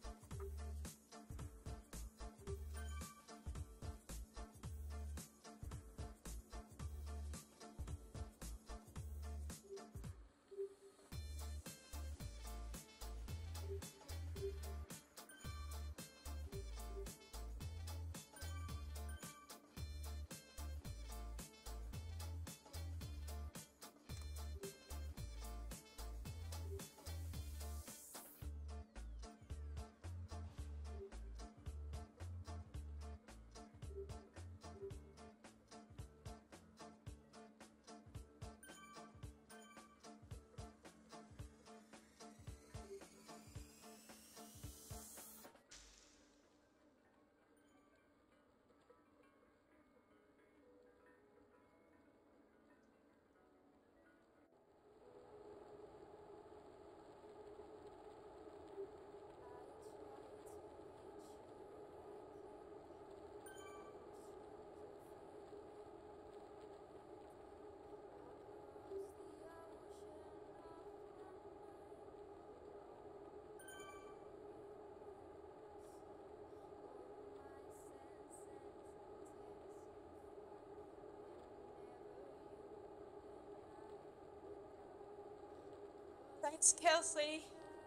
Thanks, Kelsey.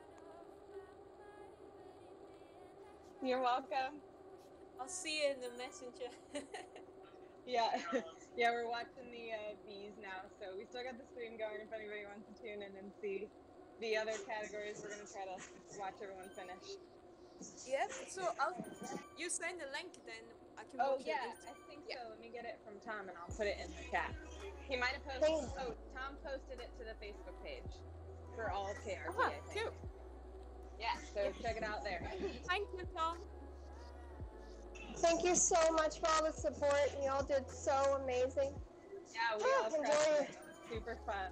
You're welcome. I'll see you in the messenger. Yeah, yeah, we're watching the bees now, so we still got the stream going if anybody wants to tune in and see the other categories. We're gonna try to watch everyone finish. Yep, so you send the link then I can Oh watch it yeah, later. I think Yeah. so. Let me get it from Tom and I'll put it in the chat. He might have posted, Tom posted it to the Facebook page for all of KRT, I think. Cool. Yeah, so check it out there. Thank you, Tom. Thank you so much for all the support. You all did so amazing. Yeah, we all Enjoy crushed it. it. It was super fun.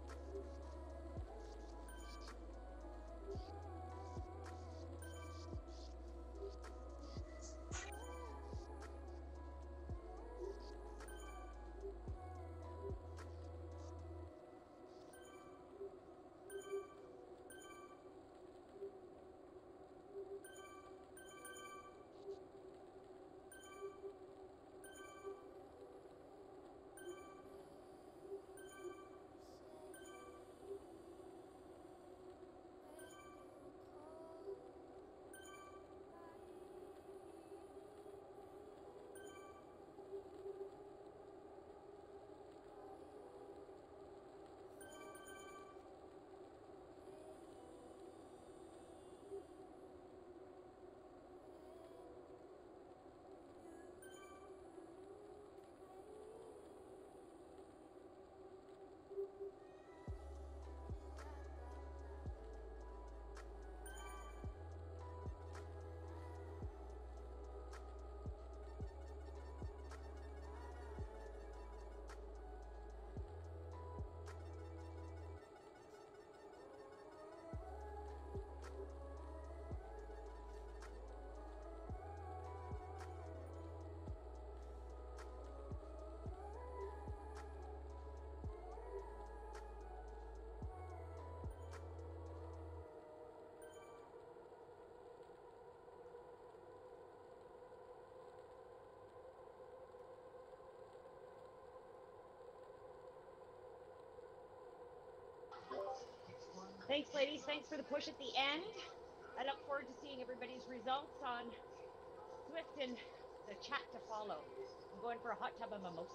Thanks, ladies. Thanks for the push at the end. I look forward to seeing everybody's results on Zwift and the chat to follow. I'm going for a hot tub of mimosa.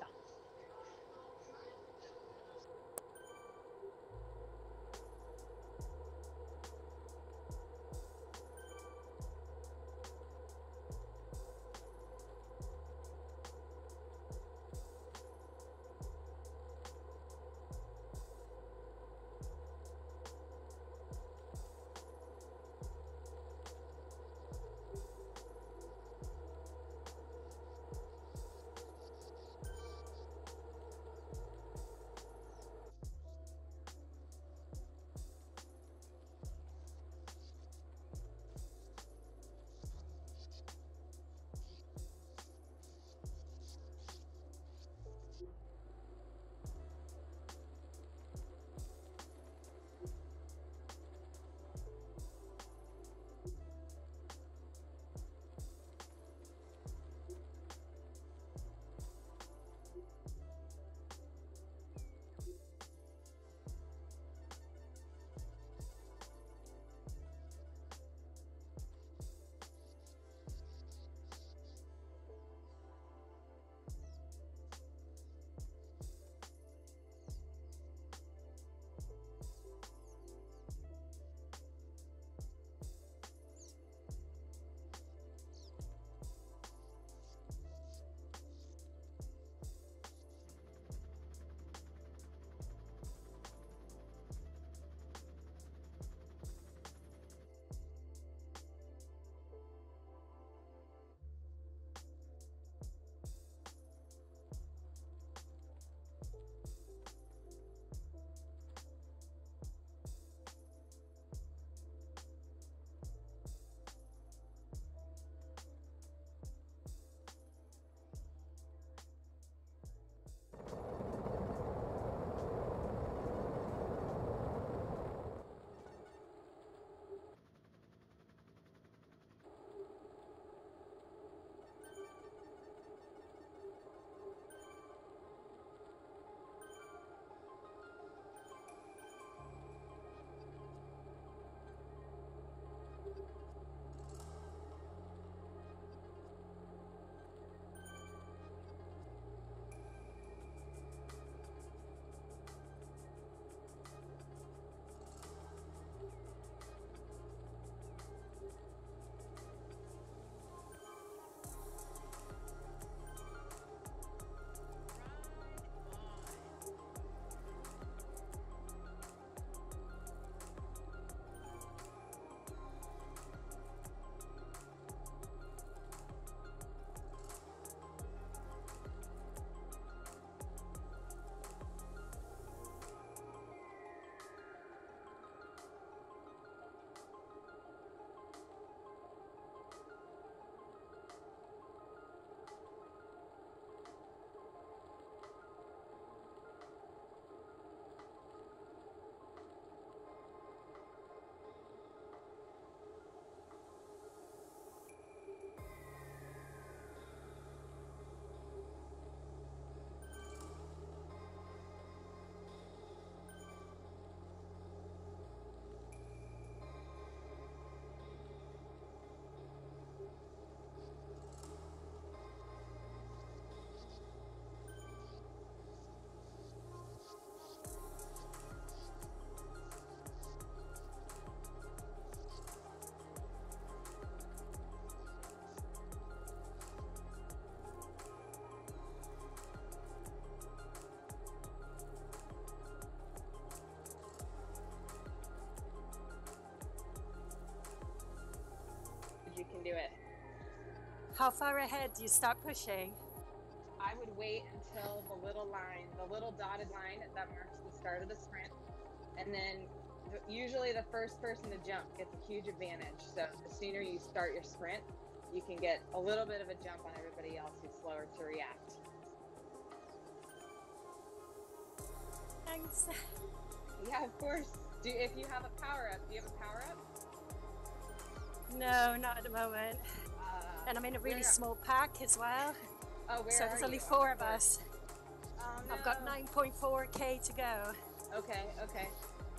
How far ahead do you start pushing? I would wait until the little line, the little dotted line that marks the start of the sprint. And then usually the first person to jump gets a huge advantage. So the sooner you start your sprint, you can get a little bit of a jump on everybody else who's slower to react. Thanks. Yeah, of course. If you have a power up, do you have a power up? No, not at the moment. And I'm in a really small pack as well. Oh, where so are there's you? only 4 of us. Oh, no. I've got 9.4k to go. Okay, okay.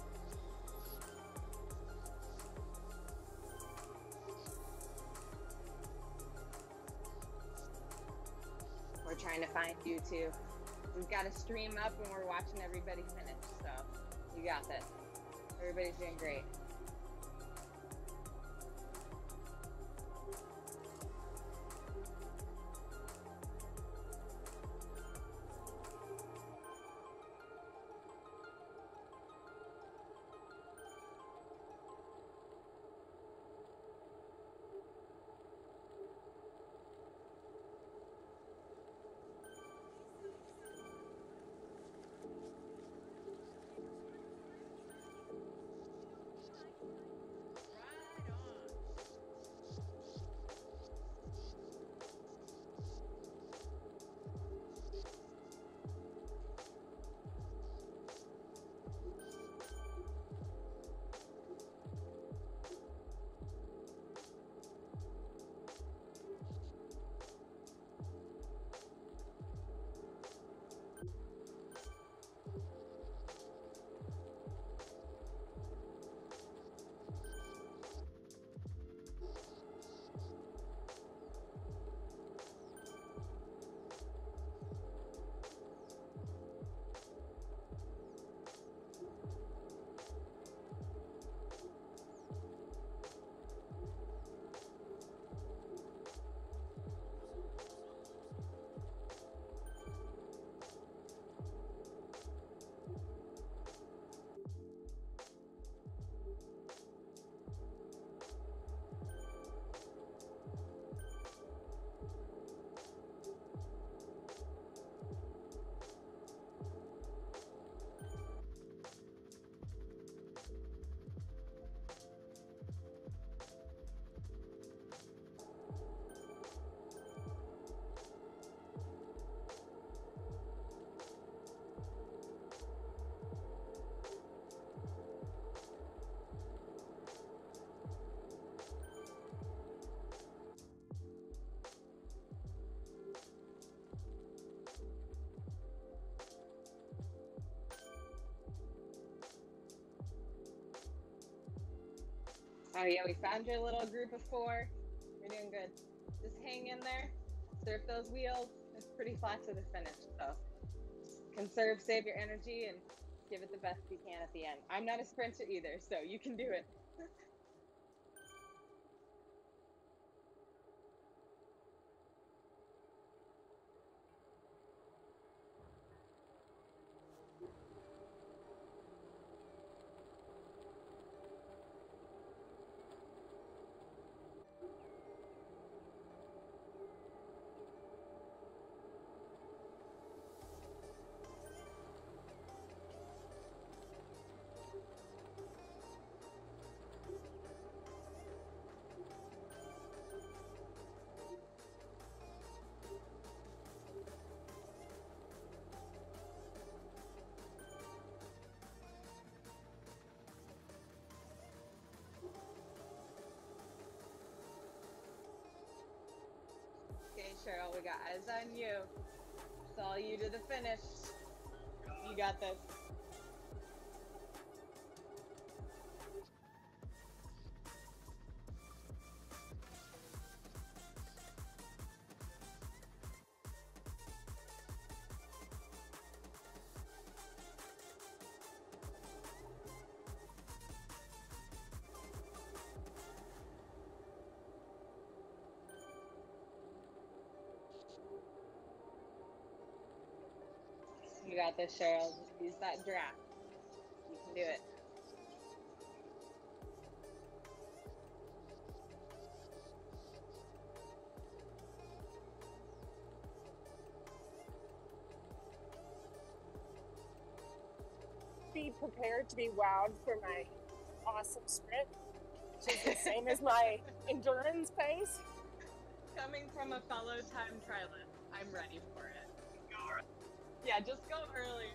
We're trying to find you too. We've got a stream up and we're watching everybody finish, so you got this. Everybody's doing great. Oh yeah, we found your little group of 4. You're doing good. Just hang in there, surf those wheels. It's pretty flat to the finish, so conserve, save your energy, and give it the best you can at the end. I'm not a sprinter either, so you can do it. Okay, Cheryl, we got eyes on you. It's all you to the finish. You got this. You got this, Cheryl. Just use that draft. You can do it. be prepared to be wowed for my awesome sprint, which is the same as my endurance pace. Coming from a fellow time trialist, I'm ready for it. Yeah, just go early.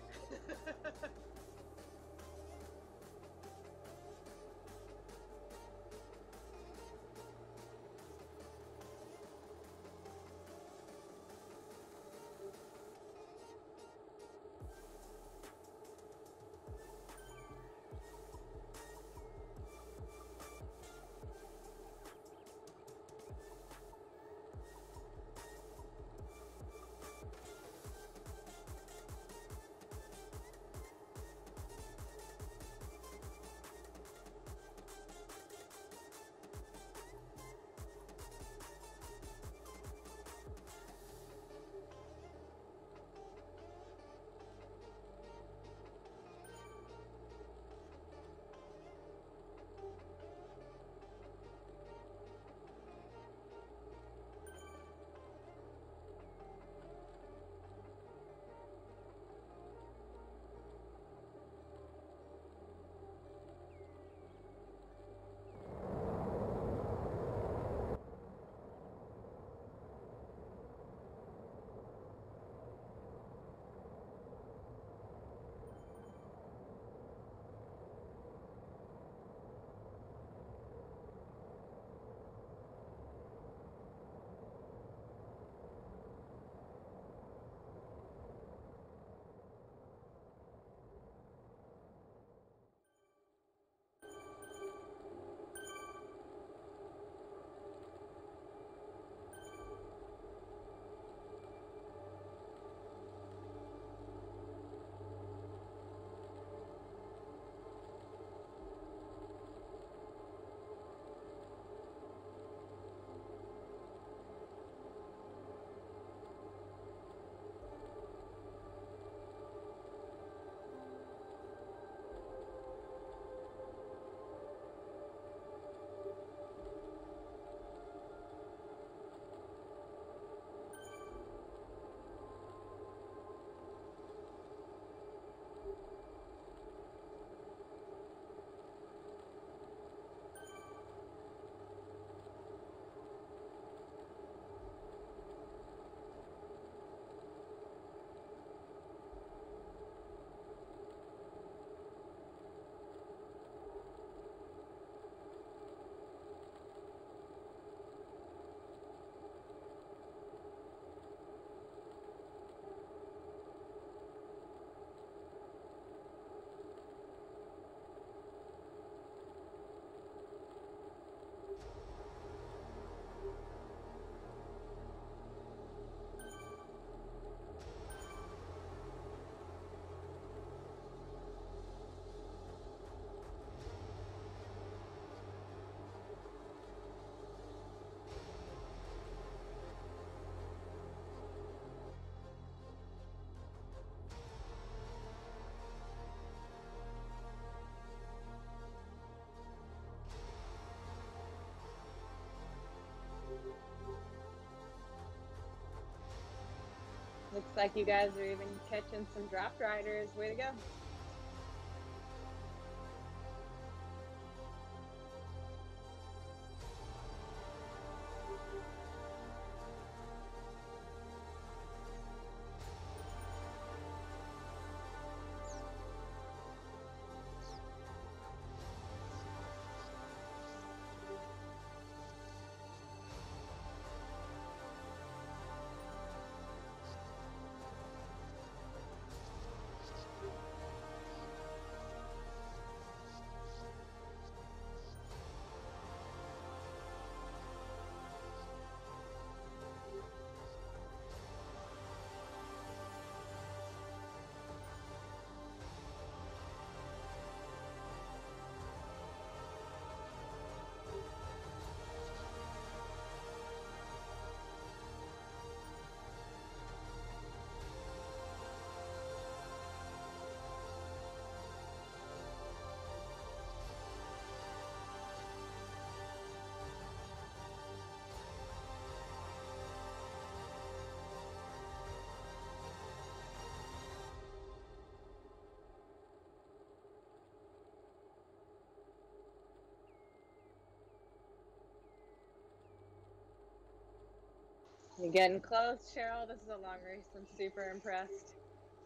Looks like you guys are even catching some draft riders. Way to go. You're getting close, Cheryl. This is a long race. I'm super impressed.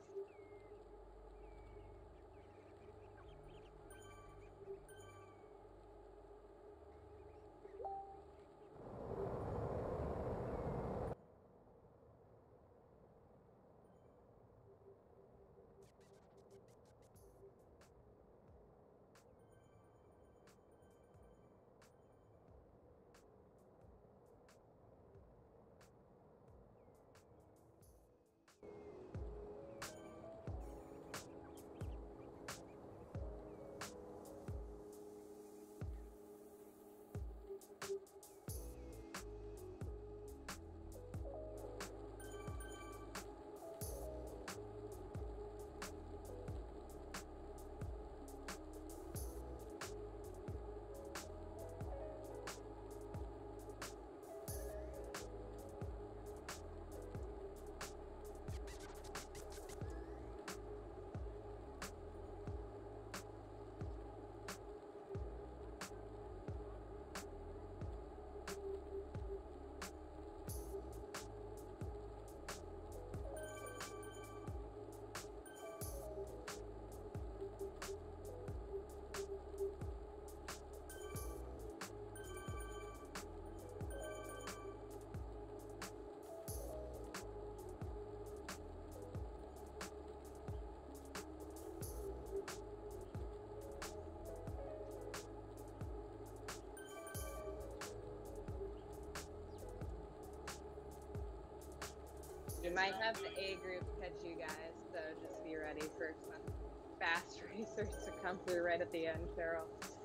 We might have the A group catch you guys, so just be ready for some fast racers to come through right at the end, Cheryl.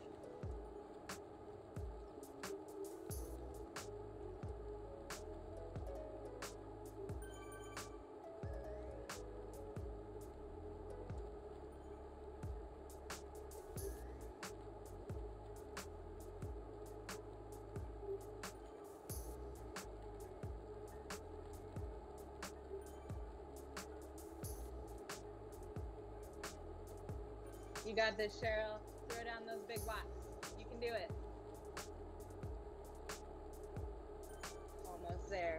You got this, Cheryl. Throw down those big watts. You can do it. Almost there.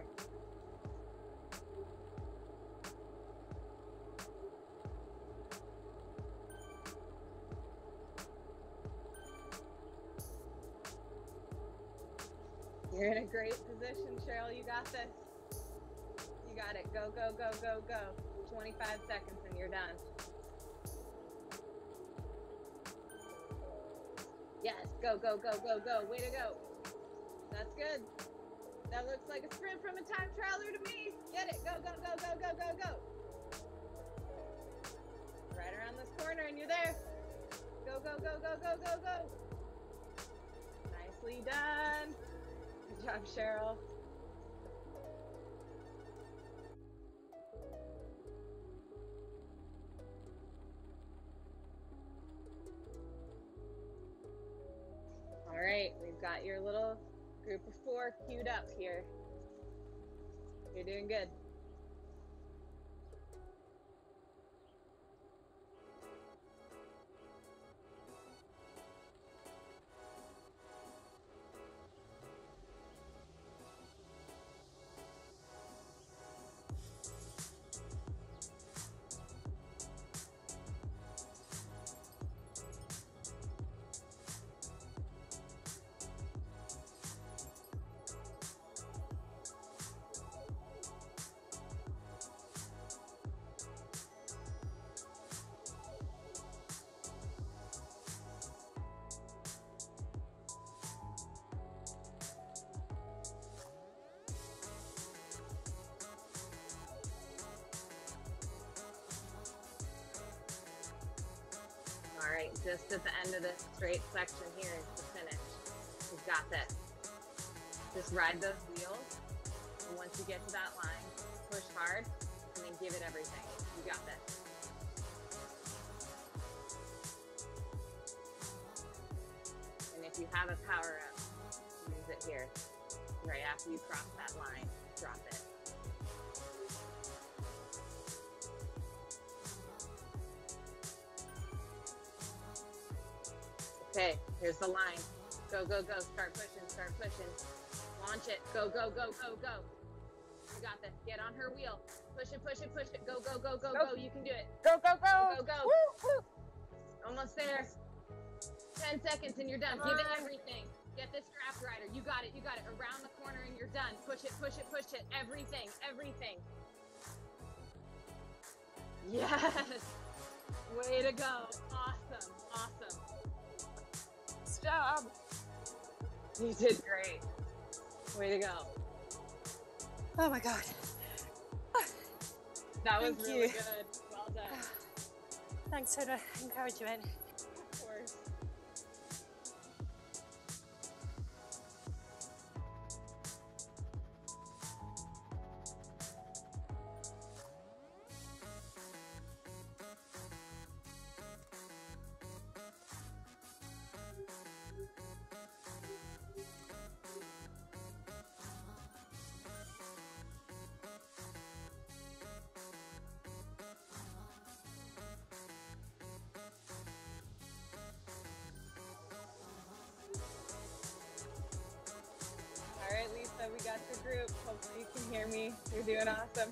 You're in a great position, Cheryl. You got this. You got it. Go, go, go, go, go. 25 seconds and you're done. Yes, go, go, go, go, go. Way to go. That's good. That looks like a sprint from a time trialer to me. Get it. Go, go, go, go, go, go, go. Right around this corner and you're there. Go, go, go, go, go, go, go. Nicely done. Good job, Cheryl. All right, we've got your little group of 4 queued up here. You're doing good. All right, just at the end of this straight section here is the finish. You've got this. Just ride those wheels, and once you get to that line, push hard, and then give it everything. You got this. And if you have a power up, use it here. Right after you cross that line, drop it. Okay, here's the line. Go, go, go. Start pushing, start pushing. Launch it. Go, go, go, go, go. got this. Get on her wheel. Push it, push it, push it. Go, go, go, go, go. You can do it. Go, go, go. Go, go. Woo, woo. Almost there. 10 seconds and you're done. Give it everything. Get this draft rider. You got it. You got it. Around the corner and you're done. Push it, push it, push it. Everything, everything. Yes. Way to go. Awesome. Awesome. Stop. You did great. Way to go. Oh my God. That was Thank really you. good. Well done. Thanks for the encouragement. Of course. All right, Lisa, we got your group. Hopefully you can hear me. You're doing awesome.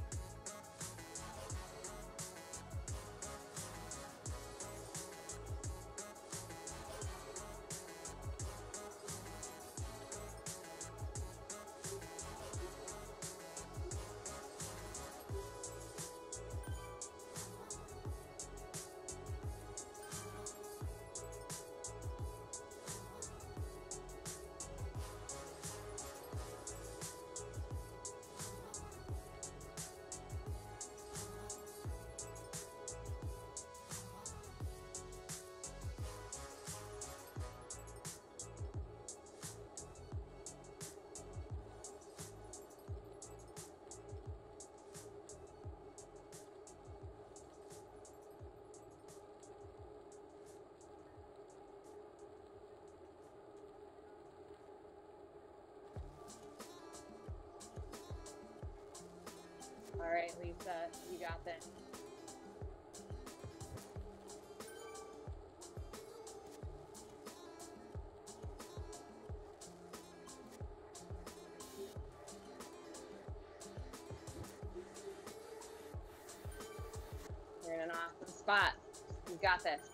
All right, Lisa, you got this. You're in an awesome spot. You got this.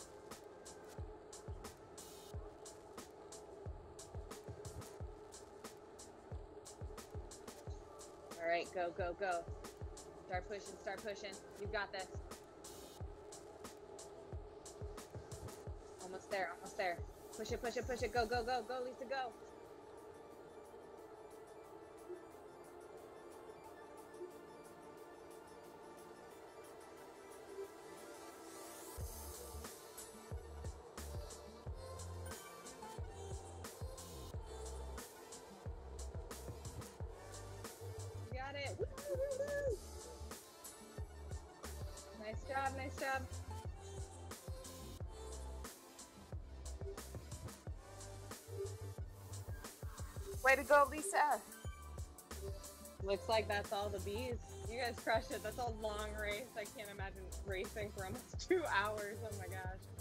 All right, go, go, go. Start pushing, start pushing. You've got this. Almost there, almost there. Push it, push it, push it. Go, go, go, go, Lisa, go. You got it. Woo, woo, woo. Nice job, nice job. Way to go, Lisa. Looks like that's all the bees. You guys crushed it. That's a long race. I can't imagine racing for almost 2 hours. Oh my gosh.